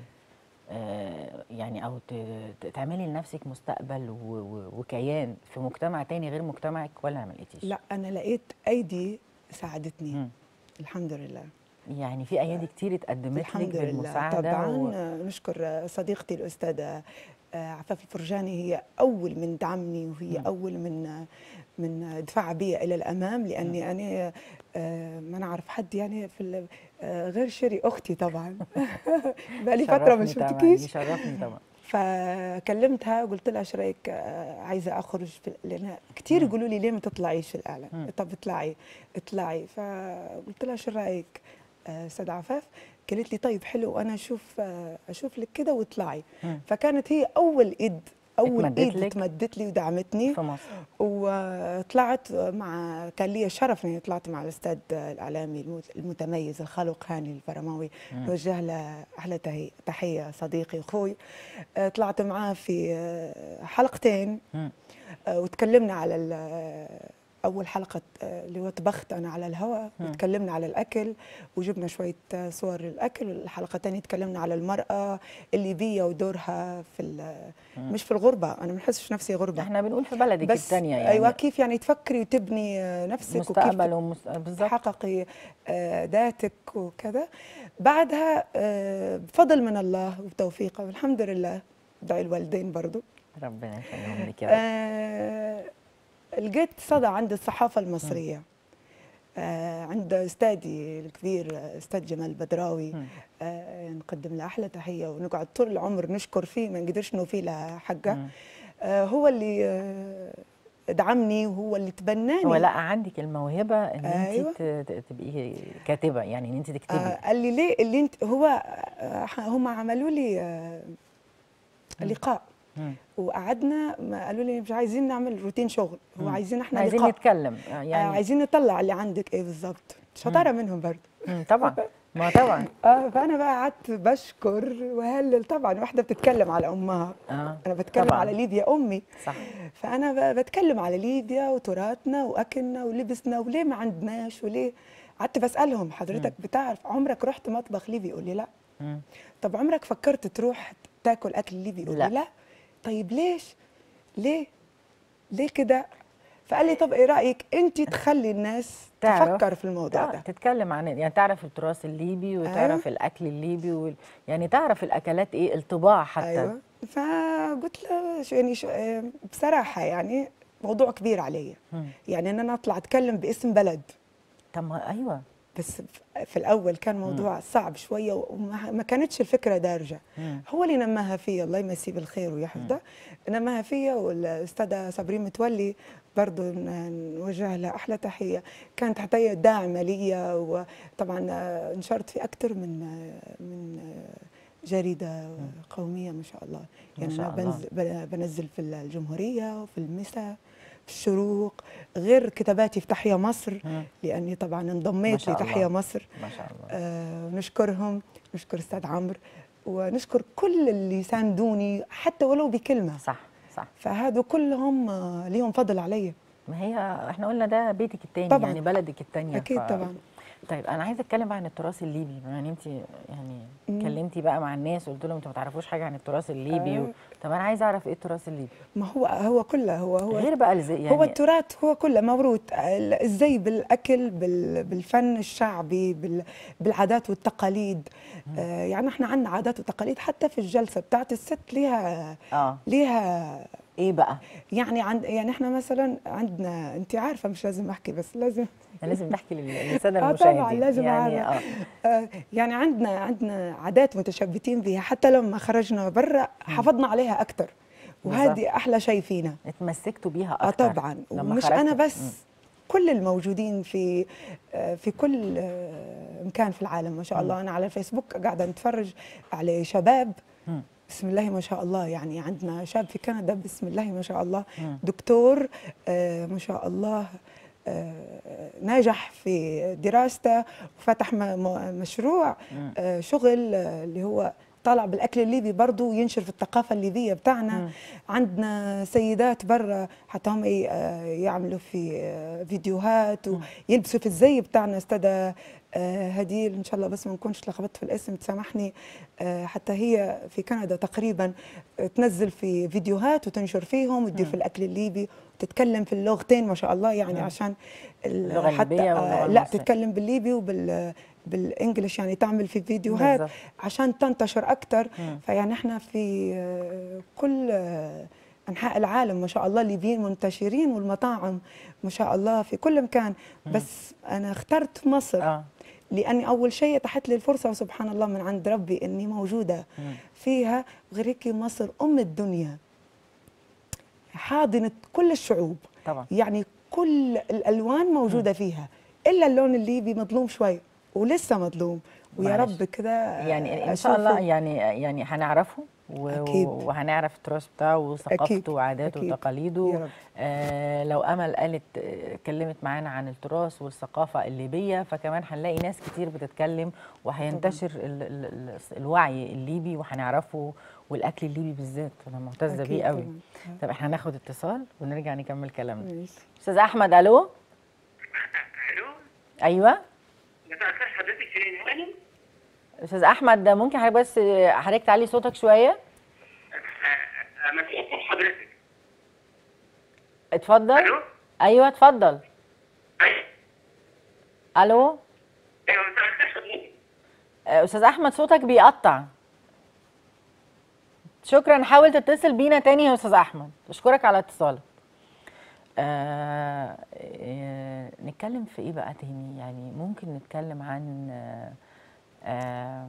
[SPEAKER 1] آه يعني أو تعملي لنفسك مستقبل وكيان في مجتمع تاني غير مجتمعك، ولا ما لقيتيش؟
[SPEAKER 2] لا أنا لقيت أيدي ساعدتني. م. الحمد لله.
[SPEAKER 1] يعني في أيادي كتير اتقدمت لك بالمساعدة.
[SPEAKER 2] طبعا و... نشكر صديقتي الأستاذة عفاف الفرجاني، هي أول من دعمني، وهي م. أول من من دفع بي إلى الأمام، لأني م. أنا ما نعرف حد يعني في غير شيري أختي طبعا. بقالي فترة ما شفتكيش.
[SPEAKER 1] شرفني طبعا.
[SPEAKER 2] فكلمتها وقلت لها ايش رايك عايزه اخرج في، لان كثير يقولوا لي ليه ما تطلعيش في الاعلام؟ م. طب اطلعي اطلعي. فقلت لها ايش رايك استاذ عفاف؟ قالت لي طيب حلو، انا اشوف اشوف لك كده واطلعي. م. فكانت هي اول ايد اول ايد اتمدت لي ودعمتني
[SPEAKER 1] في مصر.
[SPEAKER 2] وطلعت مع، كان لي الشرف اني طلعت مع الاستاذ الاعلامي المتميز الخلوق هاني الفرماوي، نوجه له احلى تحيه، صديقي اخوي. طلعت معاه في حلقتين م. وتكلمنا على اول حلقه اللي هو طبخت انا على الهواء، وتكلمنا على الاكل وجبنا شويه صور الاكل. والحلقه الثانيه تكلمنا على المراه الليبيه ودورها في مش في الغربه، انا ما بحسش نفسي غربه،
[SPEAKER 1] احنا بنقول في بلدك الثانيه يعني.
[SPEAKER 2] ايوه كيف يعني تفكري وتبني نفسك
[SPEAKER 1] مستقبل
[SPEAKER 2] وكيف
[SPEAKER 1] ومس...
[SPEAKER 2] تحققي ذاتك وكذا. بعدها بفضل من الله وتوفيقه والحمد لله، دعي الوالدين برضو
[SPEAKER 1] ربنا يخليهم لك يا
[SPEAKER 2] رب. لقيت صدى عند الصحافة المصرية. آه عند أستاذي الكبير أستاذ جمال بدراوي، آه نقدم له أحلى تحية ونقعد طول العمر نشكر فيه، ما نقدرش نوفي له حقه. آه هو اللي آه دعمني وهو اللي تبناني.
[SPEAKER 1] هو لقى عندك الموهبة إن أيوة. أنت تبقي كاتبة، يعني إن أنت تكتبي.
[SPEAKER 2] آه قال لي ليه اللي أنت، هو آه هم عملوا لي آه لقاء مم. وقعدنا، قالوا لي مش عايزين نعمل روتين شغل، هو عايزين احنا
[SPEAKER 1] عايزين
[SPEAKER 2] لقاء.
[SPEAKER 1] نتكلم يعني
[SPEAKER 2] آه عايزين نطلع اللي عندك ايه بالظبط. شطاره مم. منهم برضه.
[SPEAKER 1] طبعا ما طبعا.
[SPEAKER 2] اه فانا بقى قعدت بشكر وهلل. طبعا واحده بتتكلم على امها.
[SPEAKER 1] آه.
[SPEAKER 2] انا بتكلم طبعًا. على ليبيا امي.
[SPEAKER 1] صح.
[SPEAKER 2] فانا بتكلم على ليبيا وتراثنا واكلنا ولبسنا وليه ما عندناش وليه. قعدت بسالهم حضرتك مم. بتعرف عمرك رحت مطبخ ليبي؟ يقول لي لا. مم. طب عمرك فكرت تروح تاكل اكل ليبي؟ يقول لي لا. طيب ليش؟ ليه؟ ليه كده؟ فقال لي طب ايه رايك انت تخلي الناس تفكر في الموضوع ده،
[SPEAKER 1] تتكلم عن يعني تعرف التراث الليبي وتعرف أيوة. الاكل الليبي وال... يعني تعرف الاكلات ايه، الطباع حتى.
[SPEAKER 2] ايوه. فقلت له يعني شو بصراحه يعني موضوع كبير عليا، يعني ان انا اطلع اتكلم باسم بلد.
[SPEAKER 1] طب ما ايوه،
[SPEAKER 2] بس في الاول كان موضوع مم. صعب شويه وما كانتش الفكره دارجه. مم. هو اللي نماها فيا، الله يمسيه بالخير ويحفظه، نماها فيا. والاستاذه صابرين متولي برضه نوجه لها احلى تحيه، كانت حتى داعمه ليا. وطبعا نشرت في اكثر من من جريده قوميه ما شاء الله، يعني انا بنزل بنزل في الجمهوريه وفي المساء في الشروق، غير كتاباتي في تحيا مصر، لاني طبعا انضميت لتحيا مصر.
[SPEAKER 1] ما شاء الله.
[SPEAKER 2] آه نشكرهم، نشكر استاذ عمرو، ونشكر كل اللي ساندوني حتى ولو بكلمه.
[SPEAKER 1] صح صح.
[SPEAKER 2] فهادو كلهم آه، ليهم فضل عليا.
[SPEAKER 1] ما هي احنا قلنا ده بيتك التاني
[SPEAKER 2] طبعا
[SPEAKER 1] يعني بلدك التانية.
[SPEAKER 2] اكيد
[SPEAKER 1] ف...
[SPEAKER 2] طبعا.
[SPEAKER 1] طيب انا عايزه اتكلم بقى عن التراث الليبي، بما ان انت يعني
[SPEAKER 2] مم.
[SPEAKER 1] اتكلمتي بقى مع الناس وقلت لهم انتوا ما تعرفوش حاجه عن التراث الليبي و...
[SPEAKER 2] آه.
[SPEAKER 1] طب انا عايزه اعرف ايه التراث الليبي
[SPEAKER 2] ما هو هو كله هو هو
[SPEAKER 1] غير بقى الزي
[SPEAKER 2] هو
[SPEAKER 1] يعني.
[SPEAKER 2] التراث هو كله موروث، ال- ازاي بالاكل، بال- بالفن الشعبي، بال- بالعادات والتقاليد. آه يعني احنا عندنا عادات وتقاليد حتى في الجلسه بتاعت الست ليها
[SPEAKER 1] اه
[SPEAKER 2] ليها
[SPEAKER 1] ايه بقى؟
[SPEAKER 2] يعني عند يعني احنا مثلا عندنا، انت عارفه مش لازم احكي بس لازم
[SPEAKER 1] احنا لازم نحكي لل- للساده
[SPEAKER 2] اه طبعا
[SPEAKER 1] المشاهدين
[SPEAKER 2] لازم
[SPEAKER 1] يعني.
[SPEAKER 2] اعرف.
[SPEAKER 1] اه
[SPEAKER 2] آه يعني عندنا عندنا عادات متشبتين بيها، حتى لما خرجنا برا حافظنا عليها اكثر،
[SPEAKER 1] بالظبط.
[SPEAKER 2] وهذه احلى شيء فينا.
[SPEAKER 1] اتمسكتوا بيها
[SPEAKER 2] اه
[SPEAKER 1] اكتر
[SPEAKER 2] طبعا،
[SPEAKER 1] لما
[SPEAKER 2] ومش انا
[SPEAKER 1] خرجتوا.
[SPEAKER 2] بس،
[SPEAKER 1] مم.
[SPEAKER 2] كل الموجودين في آه، في كل آه، مكان في العالم ما شاء الله. انا على الفيسبوك قاعده نتفرج على شباب
[SPEAKER 1] مم.
[SPEAKER 2] بسم الله ما شاء الله. يعني عندنا شاب في كندا بسم الله ما شاء الله
[SPEAKER 1] مم.
[SPEAKER 2] دكتور آه، ما شاء الله، آه، ناجح في دراسته، وفتح م- م- مشروع
[SPEAKER 1] مم.
[SPEAKER 2] آه، شغل آه، اللي هو طالع بالاكل الليبي برضه، ينشر في الثقافه الليبيه بتاعنا.
[SPEAKER 1] مم.
[SPEAKER 2] عندنا سيدات برا حتى هم ي- آه، يعملوا في آه، فيديوهات
[SPEAKER 1] مم.
[SPEAKER 2] ويلبسوا في الزي بتاعنا. استاذه آه، هديل ان شاء الله بس ما نكونش لخبطت في الاسم تسامحني، آه، حتى هي في كندا تقريبا، آه، تنزل في فيديوهات وتنشر فيهم وتضيف
[SPEAKER 1] مم.
[SPEAKER 2] الاكل الليبي وتتكلم في اللغتين ما شاء الله. يعني
[SPEAKER 1] مم.
[SPEAKER 2] عشان ال-
[SPEAKER 1] اللغه
[SPEAKER 2] حتى
[SPEAKER 1] الليبيه
[SPEAKER 2] آه،
[SPEAKER 1] واللغه
[SPEAKER 2] لا
[SPEAKER 1] المصريه.
[SPEAKER 2] تتكلم بالليبي وبال بالانجلش، يعني تعمل في فيديوهات
[SPEAKER 1] بالظبط.
[SPEAKER 2] عشان تنتشر اكثر.
[SPEAKER 1] مم.
[SPEAKER 2] فيعني احنا في آه، كل آه، انحاء العالم ما شاء الله الليبيين منتشرين، والمطاعم ما شاء الله في كل مكان.
[SPEAKER 1] مم.
[SPEAKER 2] بس انا اخترت مصر
[SPEAKER 1] اه
[SPEAKER 2] لاني اول شيء اتاحت لي الفرصه، وسبحان الله من عند ربي اني موجوده
[SPEAKER 1] مم.
[SPEAKER 2] فيها. غير هيك مصر ام الدنيا، حاضنه كل الشعوب،
[SPEAKER 1] طبعا.
[SPEAKER 2] يعني كل الالوان موجوده فيها، الا اللون الليبي مظلوم شوي ولسه مظلوم، ويا
[SPEAKER 1] معلش.
[SPEAKER 2] رب كده
[SPEAKER 1] يعني ان شاء الله
[SPEAKER 2] أشوفه.
[SPEAKER 1] يعني يعني هنعرفه و-
[SPEAKER 2] أكيد.
[SPEAKER 1] وهنعرف التراث بتاعه وثقافته
[SPEAKER 2] أكيد.
[SPEAKER 1] وعاداته
[SPEAKER 2] أكيد.
[SPEAKER 1] وتقاليده.
[SPEAKER 2] يا رب.
[SPEAKER 1] آه لو امل قالت آه، اتكلمت معانا عن التراث والثقافه الليبيه، فكمان هنلاقي ناس كتير بتتكلم وهينتشر ال ال ال الوعي الليبي وهنعرفه، والاكل الليبي بالذات انا معتزه
[SPEAKER 2] أكيد
[SPEAKER 1] بيه قوي.
[SPEAKER 2] طبعاً.
[SPEAKER 1] طب احنا هناخد اتصال ونرجع نكمل كلامنا.
[SPEAKER 2] ماشي.
[SPEAKER 1] استاذ احمد، الو.
[SPEAKER 3] الو،
[SPEAKER 1] ايوه
[SPEAKER 3] مساء الخير، حضرتك فين؟ هانم؟
[SPEAKER 1] استاذ احمد، ممكن حضرتك بس حضرتك تعلي صوتك شويه؟
[SPEAKER 3] مساء الخير حضرتك.
[SPEAKER 1] اتفضل.
[SPEAKER 3] الو؟
[SPEAKER 1] ايوه اتفضل.
[SPEAKER 3] أي-
[SPEAKER 1] الو.
[SPEAKER 3] ايوه مساء الخير حضرتك.
[SPEAKER 1] آه، استاذ احمد صوتك بيقطع. شكرا، حاول تتصل بينا تاني يا استاذ احمد، اشكرك على اتصالك. آه آه نتكلم في ايه بقى تاني؟ يعني ممكن نتكلم عن آه آه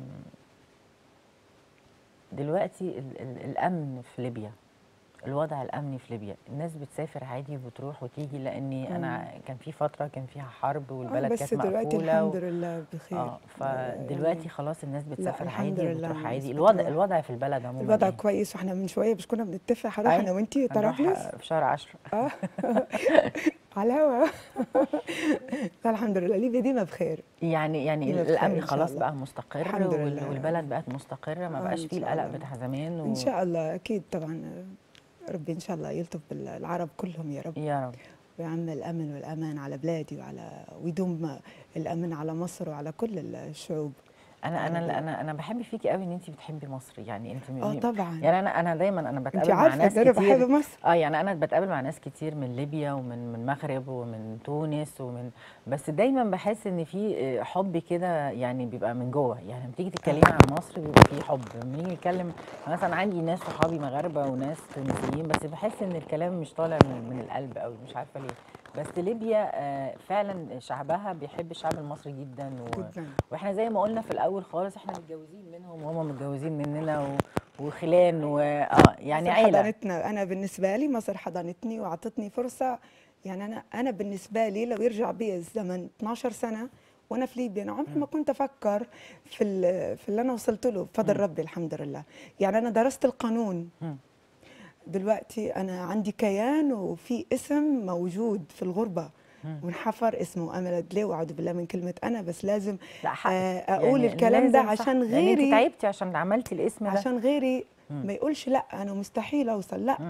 [SPEAKER 1] دلوقتي ال ال الامن في ليبيا، الوضع الامني في ليبيا. الناس بتسافر عادي وبتروح وتيجي، لاني انا كان في فتره كان فيها حرب والبلد
[SPEAKER 2] آه
[SPEAKER 1] كانت
[SPEAKER 2] بس
[SPEAKER 1] مقفوله
[SPEAKER 2] دلوقتي الحمد لله بخير.
[SPEAKER 1] اه فدلوقتي خلاص الناس بتسافر
[SPEAKER 2] الحمد
[SPEAKER 1] عادي
[SPEAKER 2] لله
[SPEAKER 1] وبتروح عادي.
[SPEAKER 2] الناس
[SPEAKER 1] الوضع
[SPEAKER 2] بتروح.
[SPEAKER 1] الوضع في البلد عموما
[SPEAKER 2] الوضع
[SPEAKER 1] إيه؟
[SPEAKER 2] كويس، واحنا من شويه مش كنا بنتفق هنروح
[SPEAKER 1] أي؟
[SPEAKER 2] انا وانتي
[SPEAKER 1] هنروح
[SPEAKER 2] طرابلس
[SPEAKER 1] في شهر عشرة.
[SPEAKER 2] اه على الهوا. الحمد لله ليبيا ديما بخير.
[SPEAKER 1] يعني يعني
[SPEAKER 2] ديما بخير
[SPEAKER 1] الامن
[SPEAKER 2] إن شاء
[SPEAKER 1] خلاص
[SPEAKER 2] الله.
[SPEAKER 1] بقى مستقر
[SPEAKER 2] الحمد
[SPEAKER 1] وال-
[SPEAKER 2] لله.
[SPEAKER 1] والبلد بقت مستقره، ما
[SPEAKER 2] آه،
[SPEAKER 1] بقاش
[SPEAKER 2] إن
[SPEAKER 1] فيه
[SPEAKER 2] شاء
[SPEAKER 1] القلق
[SPEAKER 2] الله.
[SPEAKER 1] بتاع زمان و...
[SPEAKER 2] ان شاء الله اكيد طبعا. ربي ان شاء الله يلطف بالعرب كلهم يا رب،
[SPEAKER 1] يا رب.
[SPEAKER 2] ويعم الامن والامان على بلادي وعلى ويدوم الامن على مصر وعلى كل الشعوب.
[SPEAKER 1] انا انا
[SPEAKER 2] العربية.
[SPEAKER 1] انا انا بحب فيكي قوي ان انت بتحبي مصر. يعني انت م-
[SPEAKER 2] اه
[SPEAKER 1] م-
[SPEAKER 2] طبعا.
[SPEAKER 1] يعني انا انا دايما انا
[SPEAKER 2] انت
[SPEAKER 1] بتقابل مع
[SPEAKER 2] عارفه
[SPEAKER 1] ناس
[SPEAKER 2] ان انا بحب
[SPEAKER 1] كتير.
[SPEAKER 2] مصر.
[SPEAKER 1] اه يعني انا بتقابل مع ناس كتير من ليبيا ومن من المغرب ومن تونس ومن، بس دايما بحس ان في آه، حب كده يعني بيبقى من جوه. يعني لما تيجي تتكلمي عن مصر بيبقى في حب. لما نيجي نتكلم مثلا، عندي ناس صحابي مغاربه وناس تونسيين، بس بحس ان الكلام مش طالع من, من القلب قوي، مش عارفه ليه. بس ليبيا آه، فعلا شعبها بيحب الشعب المصري جدا و...
[SPEAKER 2] جدا.
[SPEAKER 1] واحنا زي ما قلنا في الاول خالص، احنا متجوزين منهم وهم متجوزين مننا و... وخلان و اه يعني
[SPEAKER 2] مصر
[SPEAKER 1] عيله.
[SPEAKER 2] حضنتنا. انا بالنسبه لي مصر حضنتني واعطتني فرصه. يعني انا انا بالنسبه لي لو يرجع بي الزمن اثناشر سنه وانا في ليبيا، انا عمري ما كنت افكر في ال- في اللي انا وصلت له بفضل ربي الحمد لله. يعني انا درست القانون،
[SPEAKER 1] مم.
[SPEAKER 2] دلوقتي انا عندي كيان وفي اسم موجود في الغربه ونحفر اسمه امل دلي، واعوذ بالله من كلمه انا، بس لازم
[SPEAKER 1] لا حقك.
[SPEAKER 2] آه، اقول
[SPEAKER 1] يعني
[SPEAKER 2] الكلام ده
[SPEAKER 1] لازم صح.
[SPEAKER 2] عشان
[SPEAKER 1] يعني انت
[SPEAKER 2] غيري،
[SPEAKER 1] تعبتي عشان عملتي الاسم ده.
[SPEAKER 2] عشان غيري
[SPEAKER 1] مم.
[SPEAKER 2] ما يقولش لا انا مستحيل اوصل. لا
[SPEAKER 1] مم.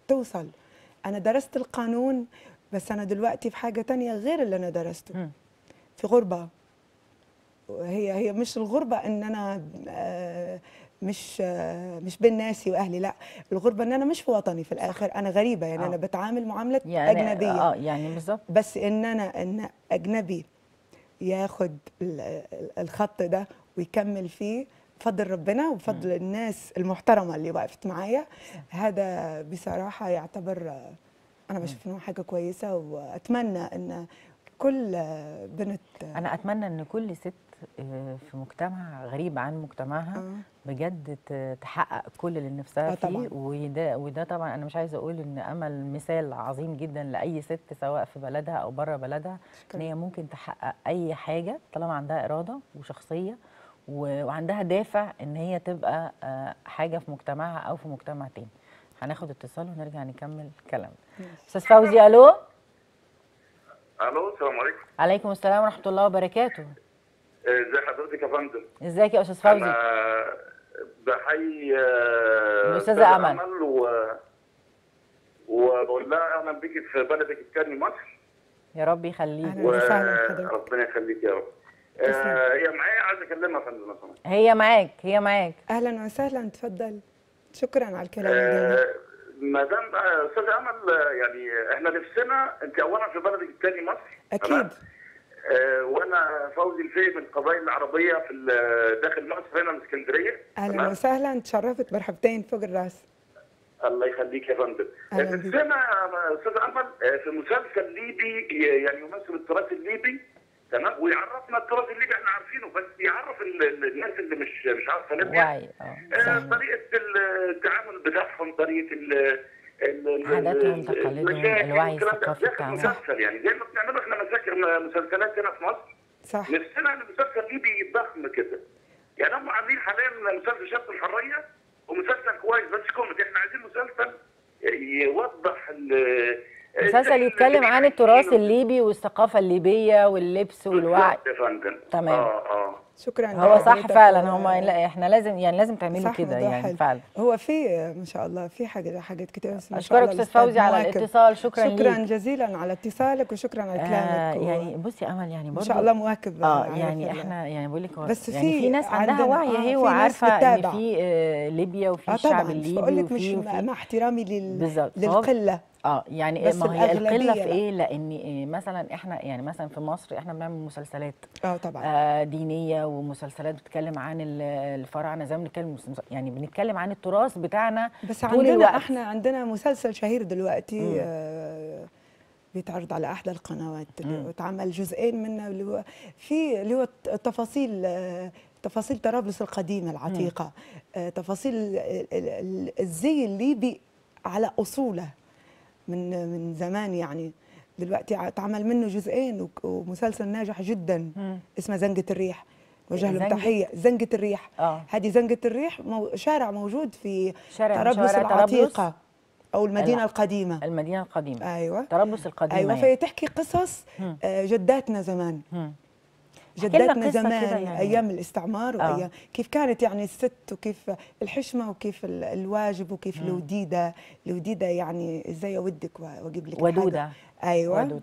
[SPEAKER 2] توصل. انا درست القانون، بس انا دلوقتي في حاجه تانية غير اللي انا درسته.
[SPEAKER 1] مم.
[SPEAKER 2] في غربه. هي هي مش الغربه ان انا آه، مش آه، مش بين ناسي واهلي، لا، الغربه ان انا مش في وطني في الاخر، انا غريبه، يعني
[SPEAKER 1] آه.
[SPEAKER 2] انا بتعامل معامله
[SPEAKER 1] يعني
[SPEAKER 2] اجنبيه.
[SPEAKER 1] اه يعني بالظبط.
[SPEAKER 2] بس ان انا ان اجنبي ياخد ال- ال- الخط ده ويكمل فيه بفضل ربنا وبفضل الناس المحترمه اللي وقفت معايا، هذا بصراحه يعتبر، انا بشوف انه حاجه كويسه، واتمنى ان كل بنت
[SPEAKER 1] انا اتمنى ان كل ست آه، في مجتمع غريب عن مجتمعها
[SPEAKER 2] آه.
[SPEAKER 1] بجد ت- تحقق كل اللي نفسها
[SPEAKER 2] آه
[SPEAKER 1] فيه.
[SPEAKER 2] طبعاً.
[SPEAKER 1] وده وده طبعا انا مش عايزه اقول ان امل مثال عظيم جدا لاي ست سواء في بلدها او بره بلدها، ان هي ممكن تحقق اي حاجه طالما عندها اراده وشخصيه و- وعندها دافع ان هي تبقى آه، حاجه في مجتمعها او في مجتمع تاني. هناخد اتصال ونرجع نكمل كلامنا. استاذ فوزي، الو.
[SPEAKER 3] الو، السلام عليكم.
[SPEAKER 1] عليكم السلام ورحمه الله وبركاته.
[SPEAKER 3] ازي حضرتك يا فندم؟
[SPEAKER 1] ازيك يا استاذ فوزي؟
[SPEAKER 3] انا بحيي آه،
[SPEAKER 1] الأستاذة أمل.
[SPEAKER 3] امل و... وبقول لها اهلا بيكي في بلدك الثاني مصر.
[SPEAKER 1] يا رب يخليك.
[SPEAKER 2] أهلاً وسهلاً بحضرتك.
[SPEAKER 3] وربنا يخليك يا رب.
[SPEAKER 2] تسلم.
[SPEAKER 3] آه، هي معايا، عايز اكلمها يا فندم لو سمحت.
[SPEAKER 1] هي معاك هي معاك.
[SPEAKER 2] اهلا وسهلا، تفضل. شكرا على الكلام الجميل.
[SPEAKER 3] آه، مدام آه، استاذه امل، آه، يعني احنا نفسنا انت اولا في بلدك الثاني مصر.
[SPEAKER 2] اكيد.
[SPEAKER 3] تمام؟ آه، وانا فوزي الفي من القبائل العربيه في ال- داخل مصر هنا من اسكندريه.
[SPEAKER 2] اهلا
[SPEAKER 3] تمام؟
[SPEAKER 2] وسهلا، تشرفت، مرحبتين فوق الراس.
[SPEAKER 3] الله يخليك يا فندم.
[SPEAKER 2] أهلا بك.
[SPEAKER 3] نفسنا يا استاذ امل آه، في مسلسل ليبي يعني يمثل التراث الليبي، تمام، ويعرفنا التراث الليبي، احنا عارفينه، بس يعرف ال- ال- الناس اللي مش مش عارفه ليبيا
[SPEAKER 1] وعي اه
[SPEAKER 3] آه،
[SPEAKER 1] فاهمة.
[SPEAKER 3] طريقه التعامل بتاعهم، طريقه ال ال- ال-
[SPEAKER 1] عاداتهم، تقاليدهم،
[SPEAKER 3] المشاكل
[SPEAKER 1] الوعي
[SPEAKER 3] والكلام ده.
[SPEAKER 1] الثقافي
[SPEAKER 3] داخل
[SPEAKER 1] بتاعهم.
[SPEAKER 3] مسلسل يعني زي ما بنعمله احنا مساكر مسلسلات هنا في مصر.
[SPEAKER 2] صح.
[SPEAKER 3] نفسنا ان مسلسل ليبي ضخم كده. يعني هم عاملين حاليا مسلسل شاب الحريه ومسلسل كويس بس كوميدي، احنا عايزين مسلسل يوضح ال-
[SPEAKER 1] مسلسل
[SPEAKER 3] ال-
[SPEAKER 1] يتكلم عن التراث
[SPEAKER 3] الليبي.
[SPEAKER 1] الليبي والثقافة الليبية واللبس والوعي.
[SPEAKER 3] بالظبط يا فندم.
[SPEAKER 1] تمام.
[SPEAKER 3] اه اه
[SPEAKER 2] شكرا
[SPEAKER 1] هو صح
[SPEAKER 2] لحضرتك.
[SPEAKER 1] فعلا. هم لا احنا لازم يعني لازم تعملوا
[SPEAKER 2] صح،
[SPEAKER 1] كده
[SPEAKER 2] موضوع
[SPEAKER 1] يعني
[SPEAKER 2] حلو.
[SPEAKER 1] فعلا.
[SPEAKER 2] هو في ما شاء الله في حاجه حاجات كتير، بس ما شاء
[SPEAKER 1] اشكرك
[SPEAKER 2] الله
[SPEAKER 1] استاذ
[SPEAKER 2] الأستاذ
[SPEAKER 1] فوزي على
[SPEAKER 2] مواكب.
[SPEAKER 1] الاتصال. شكرا
[SPEAKER 2] شكرا
[SPEAKER 1] ليك.
[SPEAKER 2] جزيلا على اتصالك، وشكرا على كلامك.
[SPEAKER 1] آه
[SPEAKER 2] و-
[SPEAKER 1] يعني بصي يا امل، يعني برضه
[SPEAKER 2] ما شاء الله مواكب.
[SPEAKER 1] اه
[SPEAKER 2] عارف
[SPEAKER 1] يعني
[SPEAKER 2] ال-
[SPEAKER 1] احنا يعني بقول لك
[SPEAKER 2] بس
[SPEAKER 1] يعني
[SPEAKER 2] في
[SPEAKER 1] في ناس عندها
[SPEAKER 2] عندنا-
[SPEAKER 1] وعي
[SPEAKER 2] آه،
[SPEAKER 1] اهي
[SPEAKER 2] في ناس
[SPEAKER 1] وعارفه ان
[SPEAKER 2] بتتابع.
[SPEAKER 1] في آه ليبيا وفي
[SPEAKER 2] اه
[SPEAKER 1] الشعب
[SPEAKER 2] طبعا،
[SPEAKER 1] الليبي
[SPEAKER 2] بقول لك مش
[SPEAKER 1] وفي
[SPEAKER 2] مع
[SPEAKER 1] وفي
[SPEAKER 2] مع احترامي لل...
[SPEAKER 1] بالظبط. فهو-
[SPEAKER 2] للقله.
[SPEAKER 1] اه يعني
[SPEAKER 2] بس
[SPEAKER 1] ما هي القله
[SPEAKER 2] الأغلبية
[SPEAKER 1] في
[SPEAKER 2] لا.
[SPEAKER 1] ايه؟ لان إيه مثلا احنا يعني مثلا في مصر احنا بنعمل مسلسلات
[SPEAKER 2] اه طبعا.
[SPEAKER 1] آه دينيه ومسلسلات بتتكلم عن ال- الفراعنه، زي ما بنتكلم يعني بنتكلم عن التراث بتاعنا
[SPEAKER 2] بس
[SPEAKER 1] طول
[SPEAKER 2] عندنا
[SPEAKER 1] الوقت.
[SPEAKER 2] احنا عندنا مسلسل شهير دلوقتي
[SPEAKER 1] مم.
[SPEAKER 2] آه بيتعرض على احدى القنوات،
[SPEAKER 1] مم.
[SPEAKER 2] واتعمل جزئين منه، اللي هو في اللي هو تفاصيل آه تفاصيل طرابلس القديمه العتيقه، آه تفاصيل ال- ال- الزي الليبي على اصوله من من زمان يعني. دلوقتي اتعمل منه جزئين، وك- ومسلسل ناجح جدا
[SPEAKER 1] مم.
[SPEAKER 2] اسمه زنقة الريح. وجه لهم
[SPEAKER 1] زنقة؟
[SPEAKER 2] تحيه. زنقة الريح.
[SPEAKER 1] اه
[SPEAKER 2] هذه زنقة الريح مو شارع موجود في
[SPEAKER 1] شارع من
[SPEAKER 2] طرابلس
[SPEAKER 1] شوارع طرابلس؟
[SPEAKER 2] العتيقه او المدينه
[SPEAKER 1] لا.
[SPEAKER 2] القديمه.
[SPEAKER 1] المدينه القديمه.
[SPEAKER 2] ايوه
[SPEAKER 1] طرابلس القديمه.
[SPEAKER 2] ايوه،
[SPEAKER 1] يعني.
[SPEAKER 2] فهي تحكي قصص
[SPEAKER 1] مم.
[SPEAKER 2] آه، جداتنا زمان.
[SPEAKER 1] مم. احكي لنا
[SPEAKER 2] جداتنا
[SPEAKER 1] قصة كده
[SPEAKER 2] زمان
[SPEAKER 1] يعني.
[SPEAKER 2] ايام الاستعمار،
[SPEAKER 1] آه.
[SPEAKER 2] وايام كيف كانت يعني الست، وكيف الحشمه، وكيف ال- الواجب، وكيف
[SPEAKER 1] مم.
[SPEAKER 2] الوديده. الوديده يعني ازاي اودك واجيب لك
[SPEAKER 1] ودودة.
[SPEAKER 2] الحاجة. ايوه.
[SPEAKER 1] ودود.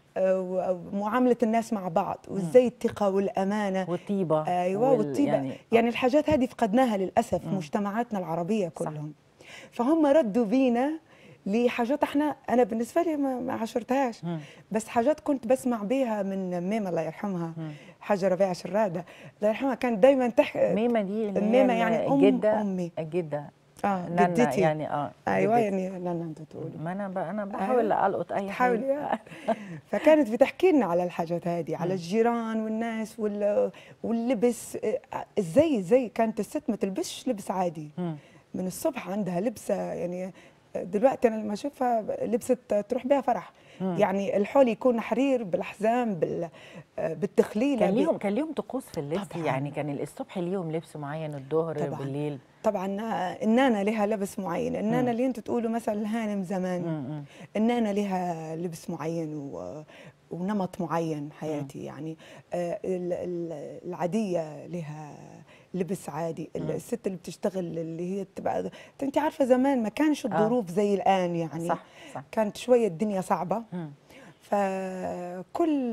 [SPEAKER 2] آه، ومعامله الناس مع بعض، وازاي الثقه والامانه.
[SPEAKER 1] والطيبه.
[SPEAKER 2] ايوه
[SPEAKER 1] وال-
[SPEAKER 2] والطيبه.
[SPEAKER 1] يعني,
[SPEAKER 2] يعني, يعني الحاجات هذه فقدناها للاسف في
[SPEAKER 1] مم.
[SPEAKER 2] مجتمعاتنا العربيه
[SPEAKER 1] صح.
[SPEAKER 2] كلهم. فهم ردوا بينا لحاجات احنا، انا بالنسبه لي ما ما عشرتهاش،
[SPEAKER 1] مم.
[SPEAKER 2] بس حاجات كنت بسمع بيها من ميمه الله يرحمها،
[SPEAKER 1] مم.
[SPEAKER 2] حاجه ربيعه شراده الله يرحمها، كانت دايما تحكي.
[SPEAKER 1] ميمه دي اللي هي
[SPEAKER 2] ميمه يعني ام
[SPEAKER 1] الجده.
[SPEAKER 2] امي.
[SPEAKER 1] الجده.
[SPEAKER 2] اه
[SPEAKER 1] نانا
[SPEAKER 2] جدتي.
[SPEAKER 1] يعني اه
[SPEAKER 2] ايوه
[SPEAKER 1] جدتي.
[SPEAKER 2] يعني نانا انتوا تقولوا.
[SPEAKER 1] ما انا ب... انا بحاول القط اي
[SPEAKER 2] تحاولي
[SPEAKER 1] حاجه.
[SPEAKER 2] فكانت بتحكي لنا على الحاجات هذه، على
[SPEAKER 1] مم.
[SPEAKER 2] الجيران والناس وال... واللبس. آه، ازاي ازاي كانت الست ما تلبسش لبس عادي
[SPEAKER 1] مم.
[SPEAKER 2] من الصبح، عندها لبسه يعني. دلوقتي انا لما اشوفها لبست تروح بيها فرح.
[SPEAKER 1] مم.
[SPEAKER 2] يعني الحول يكون حرير بالحزام بال... آه، بالتخليله.
[SPEAKER 1] كان
[SPEAKER 2] ب-
[SPEAKER 1] ليهم كان ليهم طقوس في اللبس.
[SPEAKER 2] طبعاً.
[SPEAKER 1] يعني كان الصبح ليهم لبس معين، الظهر
[SPEAKER 2] طبعاً.
[SPEAKER 1] بالليل.
[SPEAKER 2] طبعا آه، النانه لها لبس معين.
[SPEAKER 1] مم.
[SPEAKER 2] النانه اللي انتوا تقولوا مثلا الهانم زمان،
[SPEAKER 1] مم.
[SPEAKER 2] النانه لها لبس معين و... ونمط معين حياتي. يعني آه، ال- ال- العاديه لها لبس عادي.
[SPEAKER 1] مم.
[SPEAKER 2] الست اللي بتشتغل اللي هي تبقى، انت عارفه زمان ما كانش الظروف زي الان يعني.
[SPEAKER 1] صح صح.
[SPEAKER 2] كانت شويه الدنيا صعبه.
[SPEAKER 1] مم.
[SPEAKER 2] فكل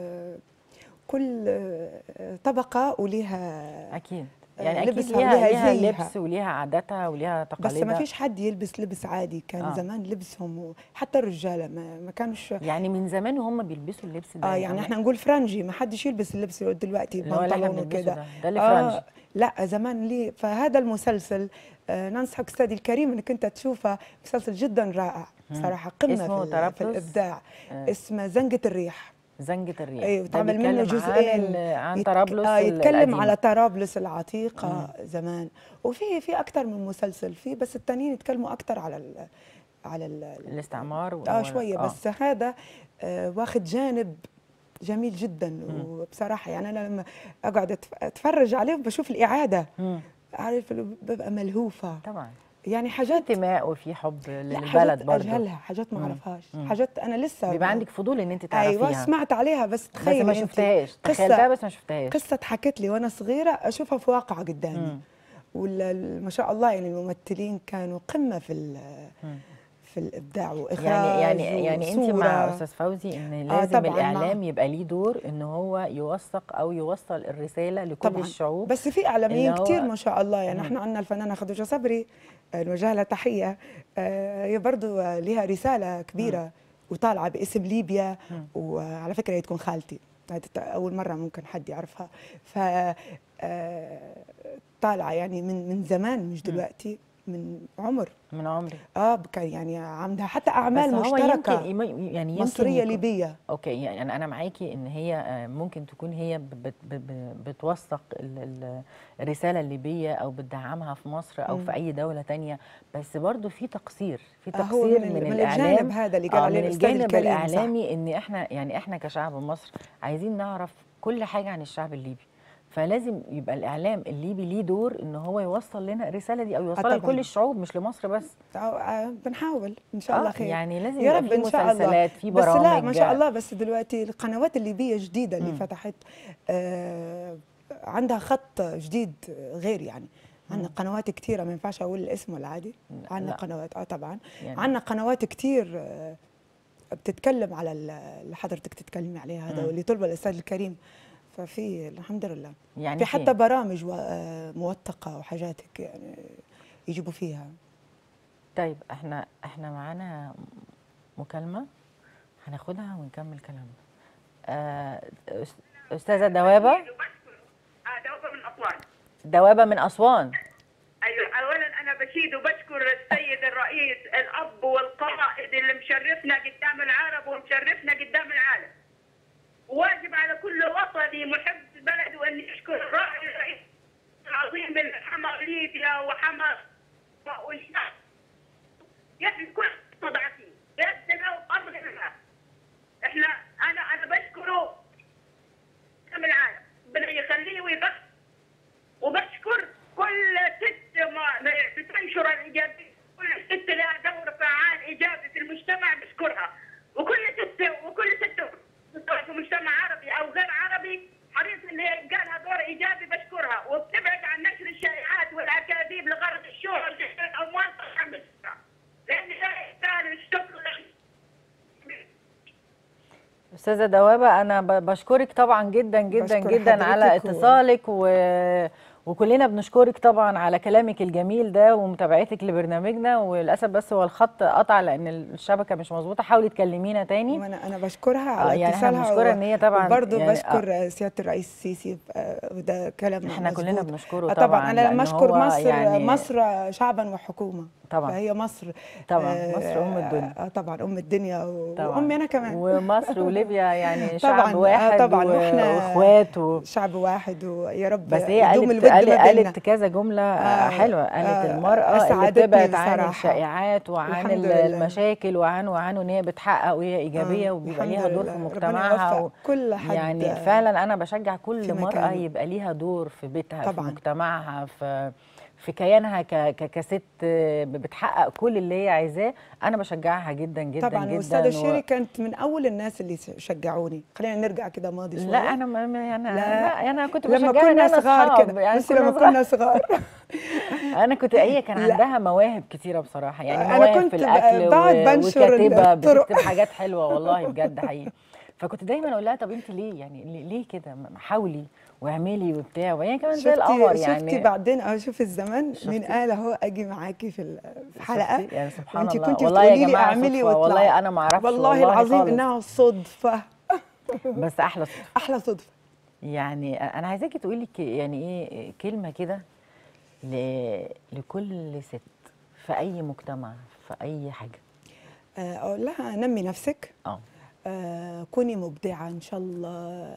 [SPEAKER 2] كل طبقه وليها
[SPEAKER 1] اكيد يعني اكيد
[SPEAKER 2] لبسها
[SPEAKER 1] ليها
[SPEAKER 2] وليها
[SPEAKER 1] ليها
[SPEAKER 2] زيها.
[SPEAKER 1] لبس وليها عاداتها وليها
[SPEAKER 2] بس
[SPEAKER 1] تقاليدها.
[SPEAKER 2] ما فيش حد يلبس لبس عادي. كان
[SPEAKER 1] آه.
[SPEAKER 2] زمان لبسهم حتى الرجاله ما, ما كانوش
[SPEAKER 1] يعني من زمان وهم بيلبسوا اللبس ده.
[SPEAKER 2] اه يعني احنا نقول فرنجي، ما حدش يلبس اللبس دلوقتي
[SPEAKER 1] اللي هو اللي احنا
[SPEAKER 2] بنطلون
[SPEAKER 1] بنلبسه
[SPEAKER 2] وكده.
[SPEAKER 1] ده ده اللي
[SPEAKER 2] آه
[SPEAKER 1] فرنجي.
[SPEAKER 2] لا زمان ليه. فهذا المسلسل آه ننصحك استاذي الكريم انك انت تشوفه، مسلسل جدا رائع صراحه، قمه
[SPEAKER 1] اسمه
[SPEAKER 2] في,
[SPEAKER 1] طرابلس.
[SPEAKER 2] في الابداع.
[SPEAKER 1] آه.
[SPEAKER 2] اسمه زنقة الريح.
[SPEAKER 1] زنقة الريح.
[SPEAKER 2] ايوه
[SPEAKER 1] ده
[SPEAKER 2] اتعمل منه
[SPEAKER 1] بيتكلم
[SPEAKER 2] جزئين.
[SPEAKER 1] عن عن
[SPEAKER 2] يتك...
[SPEAKER 1] طرابلس
[SPEAKER 2] آه يتكلم
[SPEAKER 1] القديمة.
[SPEAKER 2] على طرابلس العتيقه
[SPEAKER 1] مم.
[SPEAKER 2] زمان. وفي في اكثر من مسلسل فيه، بس التانيين يتكلموا اكثر على ال... على ال...
[SPEAKER 1] الاستعمار و...
[SPEAKER 2] اه شويه.
[SPEAKER 1] آه.
[SPEAKER 2] بس هذا آه واخد جانب جميل جدا.
[SPEAKER 1] مم.
[SPEAKER 2] وبصراحه يعني انا لما اقعد أتف- اتفرج عليه بشوف الاعاده،
[SPEAKER 1] مم.
[SPEAKER 2] عارف ببقى ملهوفه
[SPEAKER 1] طبعا
[SPEAKER 2] يعني.
[SPEAKER 1] في
[SPEAKER 2] حاجات
[SPEAKER 1] انتماء وفي حب
[SPEAKER 2] لا
[SPEAKER 1] للبلد
[SPEAKER 2] حاجات
[SPEAKER 1] برضه.
[SPEAKER 2] اجهلها، حاجات ما
[SPEAKER 1] مم.
[SPEAKER 2] اعرفهاش،
[SPEAKER 1] مم.
[SPEAKER 2] حاجات انا لسه
[SPEAKER 1] بيبقى
[SPEAKER 2] ما-
[SPEAKER 1] عندك فضول ان انت تعرفيها.
[SPEAKER 2] ايوه سمعت عليها بس
[SPEAKER 1] بس
[SPEAKER 2] تخيلي
[SPEAKER 1] ما
[SPEAKER 2] انت
[SPEAKER 1] شفتهاش. تخيلتها بس ما شفتهاش.
[SPEAKER 2] قصه اتحكت لي وانا صغيره اشوفها في واقع قدامي.
[SPEAKER 1] مم.
[SPEAKER 2] وما شاء الله يعني الممثلين كانوا قمه في ال-
[SPEAKER 1] مم.
[SPEAKER 2] في الابداع واخراج
[SPEAKER 1] يعني يعني يعني انت مع
[SPEAKER 2] وصورة.
[SPEAKER 1] استاذ فوزي ان
[SPEAKER 2] آه
[SPEAKER 1] لازم
[SPEAKER 2] طبعاً
[SPEAKER 1] الاعلام
[SPEAKER 2] مع.
[SPEAKER 1] يبقى ليه دور ان هو يوثق او يوصل الرساله لكل
[SPEAKER 2] طبعا
[SPEAKER 1] الشعوب.
[SPEAKER 2] بس في اعلاميين
[SPEAKER 1] اللي هو-
[SPEAKER 2] كتير ما شاء الله يعني.
[SPEAKER 1] مم.
[SPEAKER 2] احنا عندنا الفنانه خديجه صبري، آه، نوجه لها تحيه. آه، هي برضو آه، لها رساله كبيره وطالعه باسم ليبيا.
[SPEAKER 1] مم.
[SPEAKER 2] وعلى فكره هي تكون خالتي، هذه اول مره ممكن حد يعرفها. ف آه، طالعه يعني من من زمان مش
[SPEAKER 1] مم.
[SPEAKER 2] دلوقتي، من عمر.
[SPEAKER 1] من عمري.
[SPEAKER 2] اه كان يعني عندها حتى اعمال
[SPEAKER 1] بس هو
[SPEAKER 2] مشتركه
[SPEAKER 1] يمكن يعني يمكن
[SPEAKER 2] مصريه
[SPEAKER 1] يكون-
[SPEAKER 2] ليبيه.
[SPEAKER 1] اوكي يعني انا انا معاكي ان هي آه، ممكن تكون هي بت بت بتوثق ال- ال- الرساله الليبيه او بتدعمها في مصر او
[SPEAKER 2] مم.
[SPEAKER 1] في اي دوله تانية. بس برضو في تقصير في
[SPEAKER 2] آه، هو
[SPEAKER 1] تقصير
[SPEAKER 2] من,
[SPEAKER 1] من,
[SPEAKER 2] من
[SPEAKER 1] الاعلام.
[SPEAKER 2] الجانب هذا اللي قال
[SPEAKER 1] آه
[SPEAKER 2] عليه
[SPEAKER 1] من
[SPEAKER 2] الاستاذ
[SPEAKER 1] الجانب
[SPEAKER 2] الكريم. صح.
[SPEAKER 1] الاعلامي ان احنا يعني احنا كشعب مصر عايزين نعرف كل حاجه عن الشعب الليبي. فلازم يبقى الاعلام الليبي ليه دور ان هو يوصل لنا الرساله دي او يوصلها
[SPEAKER 2] طبعاً.
[SPEAKER 1] لكل الشعوب مش لمصر بس.
[SPEAKER 2] آه، آه، بنحاول ان شاء الله
[SPEAKER 1] آه
[SPEAKER 2] خير.
[SPEAKER 1] يعني لازم
[SPEAKER 2] يا
[SPEAKER 1] يبقى
[SPEAKER 2] رب
[SPEAKER 1] في
[SPEAKER 2] ان شاء الله.
[SPEAKER 1] مسلسلات في
[SPEAKER 2] بس
[SPEAKER 1] برامج.
[SPEAKER 2] لا ما شاء الله. بس دلوقتي القنوات الليبيه الجديده اللي
[SPEAKER 1] مم.
[SPEAKER 2] فتحت آه عندها خط جديد غير يعني. عندنا قنوات كثيره، ما ينفعش اقول الاسم ولا عادي. عندنا
[SPEAKER 1] لا.
[SPEAKER 2] قنوات اه طبعا
[SPEAKER 1] يعني
[SPEAKER 2] عندنا قنوات كثير آه بتتكلم على ال- اللي حضرتك تتكلمي عليه هذا
[SPEAKER 1] مم.
[SPEAKER 2] واللي طلبه الاستاذ الكريم. ففي الحمد لله
[SPEAKER 1] يعني
[SPEAKER 2] في حتى برامج و- آه، موثقه وحاجات هيك يعني يجيبوا فيها.
[SPEAKER 1] طيب احنا احنا معانا مكالمة هناخدها ونكمل كلامنا. آه، أس- أستاذة دوابة.
[SPEAKER 4] آه، دوابة من أسوان.
[SPEAKER 1] دوابة من أسوان.
[SPEAKER 4] أيوة، أولا أنا بشيد وبشكر السيد الرئيس الأب والقائد اللي مشرفنا قدام العرب ومشرفنا قدام العالم. واجب على كل وطني محب البلد وأن يشكر الراعي الرئيس العظيم اللي حمى ليبيا وحمى والشعب. يحمي كل مستضعفين بيدنا وبأمرنا. احنا أنا أنا بشكره قدام العالم، ربنا يخليه ويبارك. وبشكر كل ست ما ما بتنشر الايجابيه، كل ست لها دور فعال ايجابي في المجتمع بشكرها. وكل ست وكل ست في مجتمع عربي او غير عربي حريص ان هي يبقى لها دور ايجابي بشكرها. وبتبعد عن نشر الشائعات والاكاذيب لغرض الشهره لتشغيل الاموال طبعا بشكرها. لان ده يستاهل الشكر.
[SPEAKER 1] أستاذة دوابة أنا ب- بشكرك طبعا جدا جدا
[SPEAKER 2] بشكر
[SPEAKER 1] جدا على
[SPEAKER 2] حضرتك و-
[SPEAKER 1] اتصالك و... وكلنا بنشكرك طبعا على كلامك الجميل ده ومتابعتك لبرنامجنا. وللأسف بس هو الخط قطع لأن الشبكة مش مظبوطة. حاولي تكلمينا تاني.
[SPEAKER 2] وانا انا بشكرها
[SPEAKER 1] آه
[SPEAKER 2] على
[SPEAKER 1] يعني احنا
[SPEAKER 2] اتصالها.
[SPEAKER 1] بنشكرها ان هي طبعا
[SPEAKER 2] وبرضه
[SPEAKER 1] يعني
[SPEAKER 2] بشكر
[SPEAKER 1] آه
[SPEAKER 2] سياده الرئيس السيسي آه، وده كلام
[SPEAKER 1] احنا
[SPEAKER 2] مظبوط.
[SPEAKER 1] كلنا بنشكره
[SPEAKER 2] آه
[SPEAKER 1] طبعا.
[SPEAKER 2] طبعا انا
[SPEAKER 1] لأن
[SPEAKER 2] لما اشكر
[SPEAKER 1] هو
[SPEAKER 2] مصر
[SPEAKER 1] يعني
[SPEAKER 2] مصر شعبا وحكومه.
[SPEAKER 1] طبعا.
[SPEAKER 2] فهي مصر
[SPEAKER 1] طبعا
[SPEAKER 2] آه،
[SPEAKER 1] مصر أم الدنيا.
[SPEAKER 2] اه طبعا ام الدنيا و-
[SPEAKER 1] طبعا.
[SPEAKER 2] وامي انا كمان.
[SPEAKER 1] ومصر وليبيا يعني
[SPEAKER 2] طبعا
[SPEAKER 1] شعب واحد
[SPEAKER 2] آه طبعا
[SPEAKER 1] و-
[SPEAKER 2] واحنا
[SPEAKER 1] واخوات و...
[SPEAKER 2] شعب واحد ويا رب
[SPEAKER 1] بس هي
[SPEAKER 2] يدوم
[SPEAKER 1] قالت
[SPEAKER 2] الود
[SPEAKER 1] قالت,
[SPEAKER 2] ما بيننا.
[SPEAKER 1] قالت كذا جملة
[SPEAKER 2] آه،
[SPEAKER 1] حلوة. قالت
[SPEAKER 2] آه،
[SPEAKER 1] المرأة اللي
[SPEAKER 2] أسعدتني
[SPEAKER 1] بتبعد عن
[SPEAKER 2] بصراحة.
[SPEAKER 1] الشائعات وعن
[SPEAKER 2] الحمد
[SPEAKER 1] ال-
[SPEAKER 2] لله.
[SPEAKER 1] المشاكل وعن وعن ان هي بتحقق وهي ايجابية
[SPEAKER 2] آه،
[SPEAKER 1] وبيبقى
[SPEAKER 2] الحمد
[SPEAKER 1] ليها دور في
[SPEAKER 2] لله. ربنا
[SPEAKER 1] مجتمعها.
[SPEAKER 2] يوفق كل حد
[SPEAKER 1] يعني فعلا انا بشجع كل
[SPEAKER 2] في
[SPEAKER 1] مرأة
[SPEAKER 2] مكانه.
[SPEAKER 1] يبقى ليها دور في بيتها في
[SPEAKER 2] طبعاً.
[SPEAKER 1] مجتمعها في في كيانها ك- ك- كست بتحقق كل اللي هي عايزاه، انا بشجعها جدا جدا
[SPEAKER 2] طبعا
[SPEAKER 1] جدا.
[SPEAKER 2] واستاذه
[SPEAKER 1] و-
[SPEAKER 2] شيري كانت من اول الناس اللي شجعوني. خلينا نرجع كده ماضي شويه.
[SPEAKER 1] لا انا ما ما- انا
[SPEAKER 2] لا.
[SPEAKER 1] لا انا كنت
[SPEAKER 2] لما
[SPEAKER 1] بشجعها ان
[SPEAKER 2] كنا
[SPEAKER 1] احنا
[SPEAKER 2] صغار
[SPEAKER 1] اصحاب
[SPEAKER 2] كده،
[SPEAKER 1] يعني
[SPEAKER 2] بصي
[SPEAKER 1] كنا
[SPEAKER 2] لما
[SPEAKER 1] صغار.
[SPEAKER 2] كنا صغار
[SPEAKER 1] انا كنت هي كان
[SPEAKER 2] لا.
[SPEAKER 1] عندها مواهب كتيره بصراحه، يعني
[SPEAKER 2] أنا
[SPEAKER 1] مواهب
[SPEAKER 2] كنت
[SPEAKER 1] في الاكل
[SPEAKER 2] بعد
[SPEAKER 1] و-
[SPEAKER 2] بنشر
[SPEAKER 1] وكاتبه
[SPEAKER 2] الطرق.
[SPEAKER 1] بتكتب حاجات حلوه والله بجد حقيقي. فكنت دايما اقول لها طب انت ليه يعني ليه ليه كده، ما حاولي واعملي وبتاع، وهي كمان زي القمر
[SPEAKER 2] شفتي شفتي
[SPEAKER 1] يعني.
[SPEAKER 2] بعدين اه شوف الزمان
[SPEAKER 1] شفتي؟
[SPEAKER 2] مين قال اهو اجي معاكي في ال- في حلقه
[SPEAKER 1] شفتي؟ يعني سبحان
[SPEAKER 2] وانت
[SPEAKER 1] الله
[SPEAKER 2] كنت
[SPEAKER 1] والله يا
[SPEAKER 2] بتقولي لي
[SPEAKER 1] جماعه
[SPEAKER 2] اعملي
[SPEAKER 1] صدفه،
[SPEAKER 2] واطلعي.
[SPEAKER 1] والله انا ما اعرفش
[SPEAKER 2] والله,
[SPEAKER 1] والله
[SPEAKER 2] العظيم
[SPEAKER 1] خالص.
[SPEAKER 2] انها صدفه،
[SPEAKER 1] بس احلى صدفه.
[SPEAKER 2] احلى صدفه.
[SPEAKER 1] يعني انا عايزاكي تقولي ك- يعني ايه كلمه كده ل- لكل ست في اي مجتمع في اي حاجه.
[SPEAKER 2] آه، اقول لها نمي نفسك،
[SPEAKER 1] اه
[SPEAKER 2] آه، كوني مبدعه ان شاء الله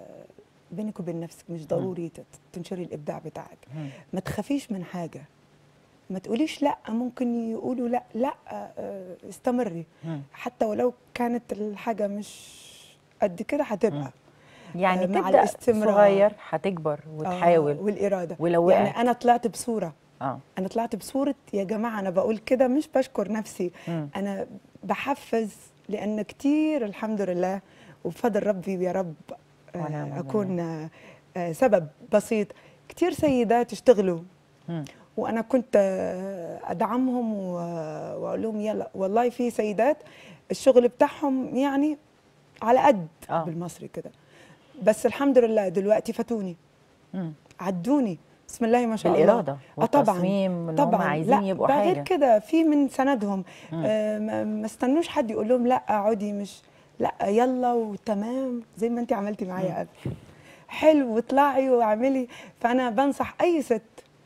[SPEAKER 2] بينك وبين نفسك، مش ضروري تت- تنشري الابداع بتاعك.
[SPEAKER 1] مم.
[SPEAKER 2] ما تخافيش من حاجه، ما تقوليش لا ممكن يقولوا لا لا، آه، استمري
[SPEAKER 1] مم.
[SPEAKER 2] حتى ولو كانت الحاجه مش قد كده هتبقى.
[SPEAKER 1] يعني
[SPEAKER 2] آه، مع
[SPEAKER 1] تبدا
[SPEAKER 2] الاستمرار.
[SPEAKER 1] صغير هتكبر وتحاول.
[SPEAKER 2] آه، والاراده.
[SPEAKER 1] ولو
[SPEAKER 2] يعني
[SPEAKER 1] وقعت.
[SPEAKER 2] انا طلعت بصوره
[SPEAKER 1] اه
[SPEAKER 2] انا طلعت بصوره يا جماعه، انا بقول كده مش بشكر نفسي،
[SPEAKER 1] مم.
[SPEAKER 2] انا بحفز، لان كتير الحمد لله وبفضل ربي يا رب
[SPEAKER 1] ونعم
[SPEAKER 2] آه،
[SPEAKER 1] بالله.
[SPEAKER 2] اكون آه، آه، سبب بسيط. كتير سيدات يشتغلوا
[SPEAKER 1] مم.
[SPEAKER 2] وانا كنت آه، ادعمهم و- واقول لهم يلا، والله في سيدات الشغل بتاعهم يعني على قد
[SPEAKER 1] آه.
[SPEAKER 2] بالمصري كده، بس الحمد لله دلوقتي فاتوني،
[SPEAKER 1] مم.
[SPEAKER 2] عدوني بسم الله ما شاء الله.
[SPEAKER 1] بالاراده
[SPEAKER 2] اه طبعا
[SPEAKER 1] والتصميم ان هم
[SPEAKER 2] طبعا.
[SPEAKER 1] عايزين
[SPEAKER 2] لا
[SPEAKER 1] يبقوا
[SPEAKER 2] ده
[SPEAKER 1] حاجه.
[SPEAKER 2] غير كده في من سندهم.
[SPEAKER 1] مم.
[SPEAKER 2] آه ما ما استنوش حد يقول لهم لا اقعدي، مش لا يلا وتمام زي ما انت عملتي معايا قبل، حلو واطلعي واعملي. فانا بنصح اي ست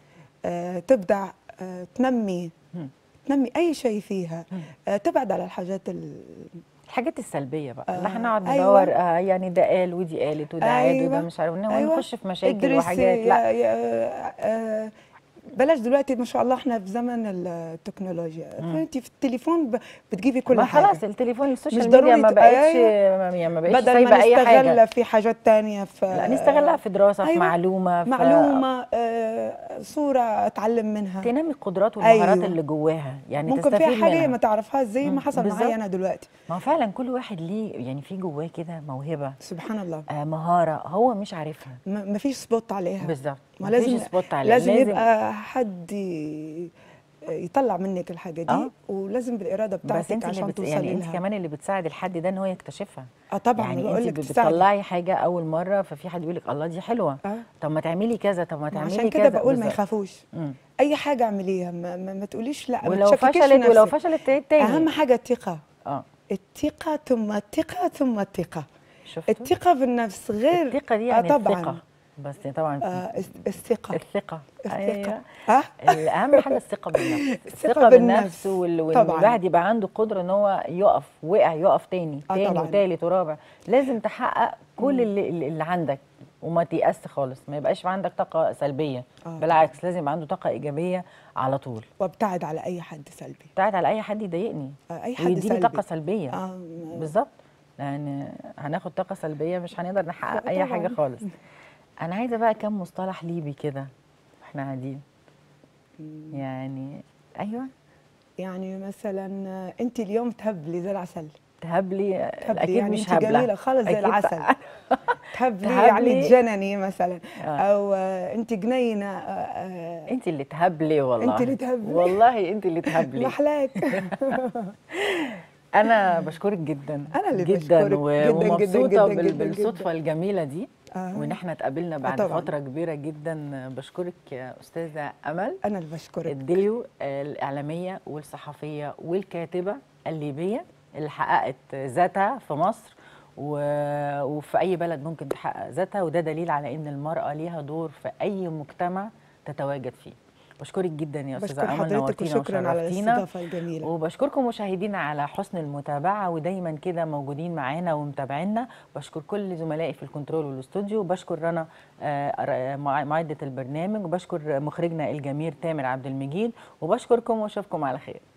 [SPEAKER 2] آه تبدع، آه تنمي
[SPEAKER 1] مم.
[SPEAKER 2] تنمي اي شيء فيها، آه تبعد على الحاجات ال...
[SPEAKER 1] الحاجات السلبيه بقى اللي
[SPEAKER 2] آه،
[SPEAKER 1] احنا نقعد
[SPEAKER 2] أيوة.
[SPEAKER 1] ندور آه يعني ده قال ودي قالت وده عاد وده
[SPEAKER 2] أيوة.
[SPEAKER 1] مش عارف
[SPEAKER 2] أيوة.
[SPEAKER 1] ونخش في مشاكل
[SPEAKER 2] ادرسي
[SPEAKER 1] وحاجات.
[SPEAKER 2] يا
[SPEAKER 1] لا
[SPEAKER 2] يا آه بلاش دلوقتي ما شاء الله احنا في زمن التكنولوجيا، فانت في التليفون ب- بتجيبي كل
[SPEAKER 1] ما
[SPEAKER 2] حاجه.
[SPEAKER 1] خلاص التليفون السوشيال
[SPEAKER 2] مش
[SPEAKER 1] ميديا
[SPEAKER 2] ضروري
[SPEAKER 1] ما
[SPEAKER 2] ت-
[SPEAKER 1] بقتش
[SPEAKER 2] أيوة.
[SPEAKER 1] يعني ما بقتش
[SPEAKER 2] بدل
[SPEAKER 1] سايبه
[SPEAKER 2] ما
[SPEAKER 1] اي حاجه.
[SPEAKER 2] نستغلها في حاجات تانية في
[SPEAKER 1] لا نستغلها في دراسه في
[SPEAKER 2] أيوة.
[SPEAKER 1] معلومه في
[SPEAKER 2] معلومه آه صوره اتعلم منها،
[SPEAKER 1] تنمي القدرات والمهارات
[SPEAKER 2] أيوة.
[SPEAKER 1] اللي جواها يعني
[SPEAKER 2] ممكن
[SPEAKER 1] تستفيد
[SPEAKER 2] فيها حاجه
[SPEAKER 1] منها.
[SPEAKER 2] ما تعرفهاش زي
[SPEAKER 1] مم،
[SPEAKER 2] ما حصل
[SPEAKER 1] بالظبط.
[SPEAKER 2] معايا انا دلوقتي.
[SPEAKER 1] ما هو فعلا كل واحد ليه يعني في جواه كده موهبه
[SPEAKER 2] سبحان الله.
[SPEAKER 1] آه مهاره هو مش عارفها.
[SPEAKER 2] ما فيش سبوت عليها
[SPEAKER 1] بالظبط
[SPEAKER 2] ما
[SPEAKER 1] مفيش
[SPEAKER 2] لازم
[SPEAKER 1] سبوت عليها.
[SPEAKER 2] لازم, لازم يبقى حد ي- يطلع منك الحاجه دي.
[SPEAKER 1] آه.
[SPEAKER 2] ولازم بالاراده بتاعتك
[SPEAKER 1] بس انت اللي
[SPEAKER 2] عشان
[SPEAKER 1] بت...
[SPEAKER 2] توصلي
[SPEAKER 1] يعني انت
[SPEAKER 2] لها.
[SPEAKER 1] كمان اللي بتساعد الحد ده ان هو يكتشفها.
[SPEAKER 2] اه طبعا
[SPEAKER 1] يعني
[SPEAKER 2] بقول
[SPEAKER 1] انت
[SPEAKER 2] لك
[SPEAKER 1] ب-
[SPEAKER 2] تساعدي.
[SPEAKER 1] بتطلعي حاجه اول مره ففي حد يقول لك الله دي حلوه.
[SPEAKER 2] اه
[SPEAKER 1] طب ما تعملي كذا طب ما تعملي
[SPEAKER 2] عشان
[SPEAKER 1] كذا.
[SPEAKER 2] كده بقول ما
[SPEAKER 1] بالظبط.
[SPEAKER 2] يخافوش.
[SPEAKER 1] مم.
[SPEAKER 2] اي حاجه اعمليها، ما, ما, ما تقوليش لا، ما
[SPEAKER 1] ولو
[SPEAKER 2] تشككيش في
[SPEAKER 1] فشلت ولو
[SPEAKER 2] نفسك.
[SPEAKER 1] فشلت تاني.
[SPEAKER 2] اهم حاجه الثقه.
[SPEAKER 1] اه
[SPEAKER 2] الثقه ثم الثقه ثم الثقه.
[SPEAKER 1] شفتوا؟
[SPEAKER 2] الثقه بالنفس غير
[SPEAKER 1] الثقه دي
[SPEAKER 2] آه
[SPEAKER 1] يعني
[SPEAKER 2] طبعا.
[SPEAKER 1] الثقه بس طبعا
[SPEAKER 2] آه الثقه
[SPEAKER 1] الثقه
[SPEAKER 2] الثقه
[SPEAKER 1] أيوة.
[SPEAKER 2] اه
[SPEAKER 1] الاهم حاجه الثقه بالنفس.
[SPEAKER 2] الثقة بالنفس.
[SPEAKER 1] وال- وان
[SPEAKER 2] طبعاً.
[SPEAKER 1] الواحد يبقى عنده قدره ان هو يقف وقع يقف تاني
[SPEAKER 2] آه
[SPEAKER 1] تاني
[SPEAKER 2] طبعاً.
[SPEAKER 1] وتالت ورابع. لازم تحقق كل اللي, اللي عندك وما تيأس خالص، ما يبقاش عندك طاقه سلبيه.
[SPEAKER 2] آه
[SPEAKER 1] بالعكس لازم يبقى عنده طاقه ايجابيه على طول.
[SPEAKER 2] وابتعد على اي حد سلبي.
[SPEAKER 1] ابتعد على اي حد يضايقني
[SPEAKER 2] آه اي حد
[SPEAKER 1] ويديني
[SPEAKER 2] سلبي.
[SPEAKER 1] طاقه سلبيه.
[SPEAKER 2] آه
[SPEAKER 1] بالظبط. يعني هناخد طاقه سلبيه مش هنقدر نحقق
[SPEAKER 2] لا
[SPEAKER 1] اي
[SPEAKER 2] طبعاً.
[SPEAKER 1] حاجه خالص. انا عايزه بقى كم مصطلح ليبي كده واحنا قاعدين. يعني ايوه
[SPEAKER 2] يعني مثلا آه، انت اليوم تهبلي زي العسل.
[SPEAKER 1] تهبلي
[SPEAKER 2] تهبلي
[SPEAKER 1] اكيد
[SPEAKER 2] يعني
[SPEAKER 1] مش
[SPEAKER 2] انت
[SPEAKER 1] هبله
[SPEAKER 2] جميله خالص زي
[SPEAKER 1] أكيد
[SPEAKER 2] العسل. تهبلي
[SPEAKER 1] تهبلي.
[SPEAKER 2] يعني تجنني مثلا.
[SPEAKER 1] آه.
[SPEAKER 2] او آه، انت جنينه. آه، آه،
[SPEAKER 1] انت اللي تهبلي والله.
[SPEAKER 2] انت اللي تهبلي.
[SPEAKER 1] والله انت اللي تهبلي.
[SPEAKER 2] محلاك.
[SPEAKER 1] انا بشكرك جدا
[SPEAKER 2] أنا اللي
[SPEAKER 1] جدا
[SPEAKER 2] بشكرك
[SPEAKER 1] و-
[SPEAKER 2] جداً جداً
[SPEAKER 1] ومبسوطه
[SPEAKER 2] جداً
[SPEAKER 1] بال-
[SPEAKER 2] جداً
[SPEAKER 1] بالصدفه
[SPEAKER 2] جداً.
[SPEAKER 1] الجميله دي.
[SPEAKER 2] آه.
[SPEAKER 1] وان احنا اتقابلنا بعد
[SPEAKER 2] طبعاً.
[SPEAKER 1] فتره كبيره جدا. بشكرك يا استاذه امل
[SPEAKER 2] انا اللي بشكرك.
[SPEAKER 1] الديو الاعلاميه والصحفيه والكاتبه الليبيه اللي حققت ذاتها في مصر و- وفي اي بلد ممكن تحقق ذاتها، وده دليل على ان المراه ليها دور في اي مجتمع تتواجد فيه. بشكرك جدا يا استاذه
[SPEAKER 2] بشكر
[SPEAKER 1] امل،
[SPEAKER 2] حضرتك
[SPEAKER 1] نورتينا
[SPEAKER 2] وشكرا على
[SPEAKER 1] وشرفتينا.
[SPEAKER 2] الاستضافه الجميله.
[SPEAKER 1] وبشكركم مشاهدينا على حسن المتابعه ودايما كده موجودين معانا ومتابعينا. بشكر كل زملائي في الكنترول والاستوديو، بشكر رنا آه، مع- معدة البرنامج، وبشكر مخرجنا الجميل تامر عبد المجيد، وبشكركم واشوفكم على خير.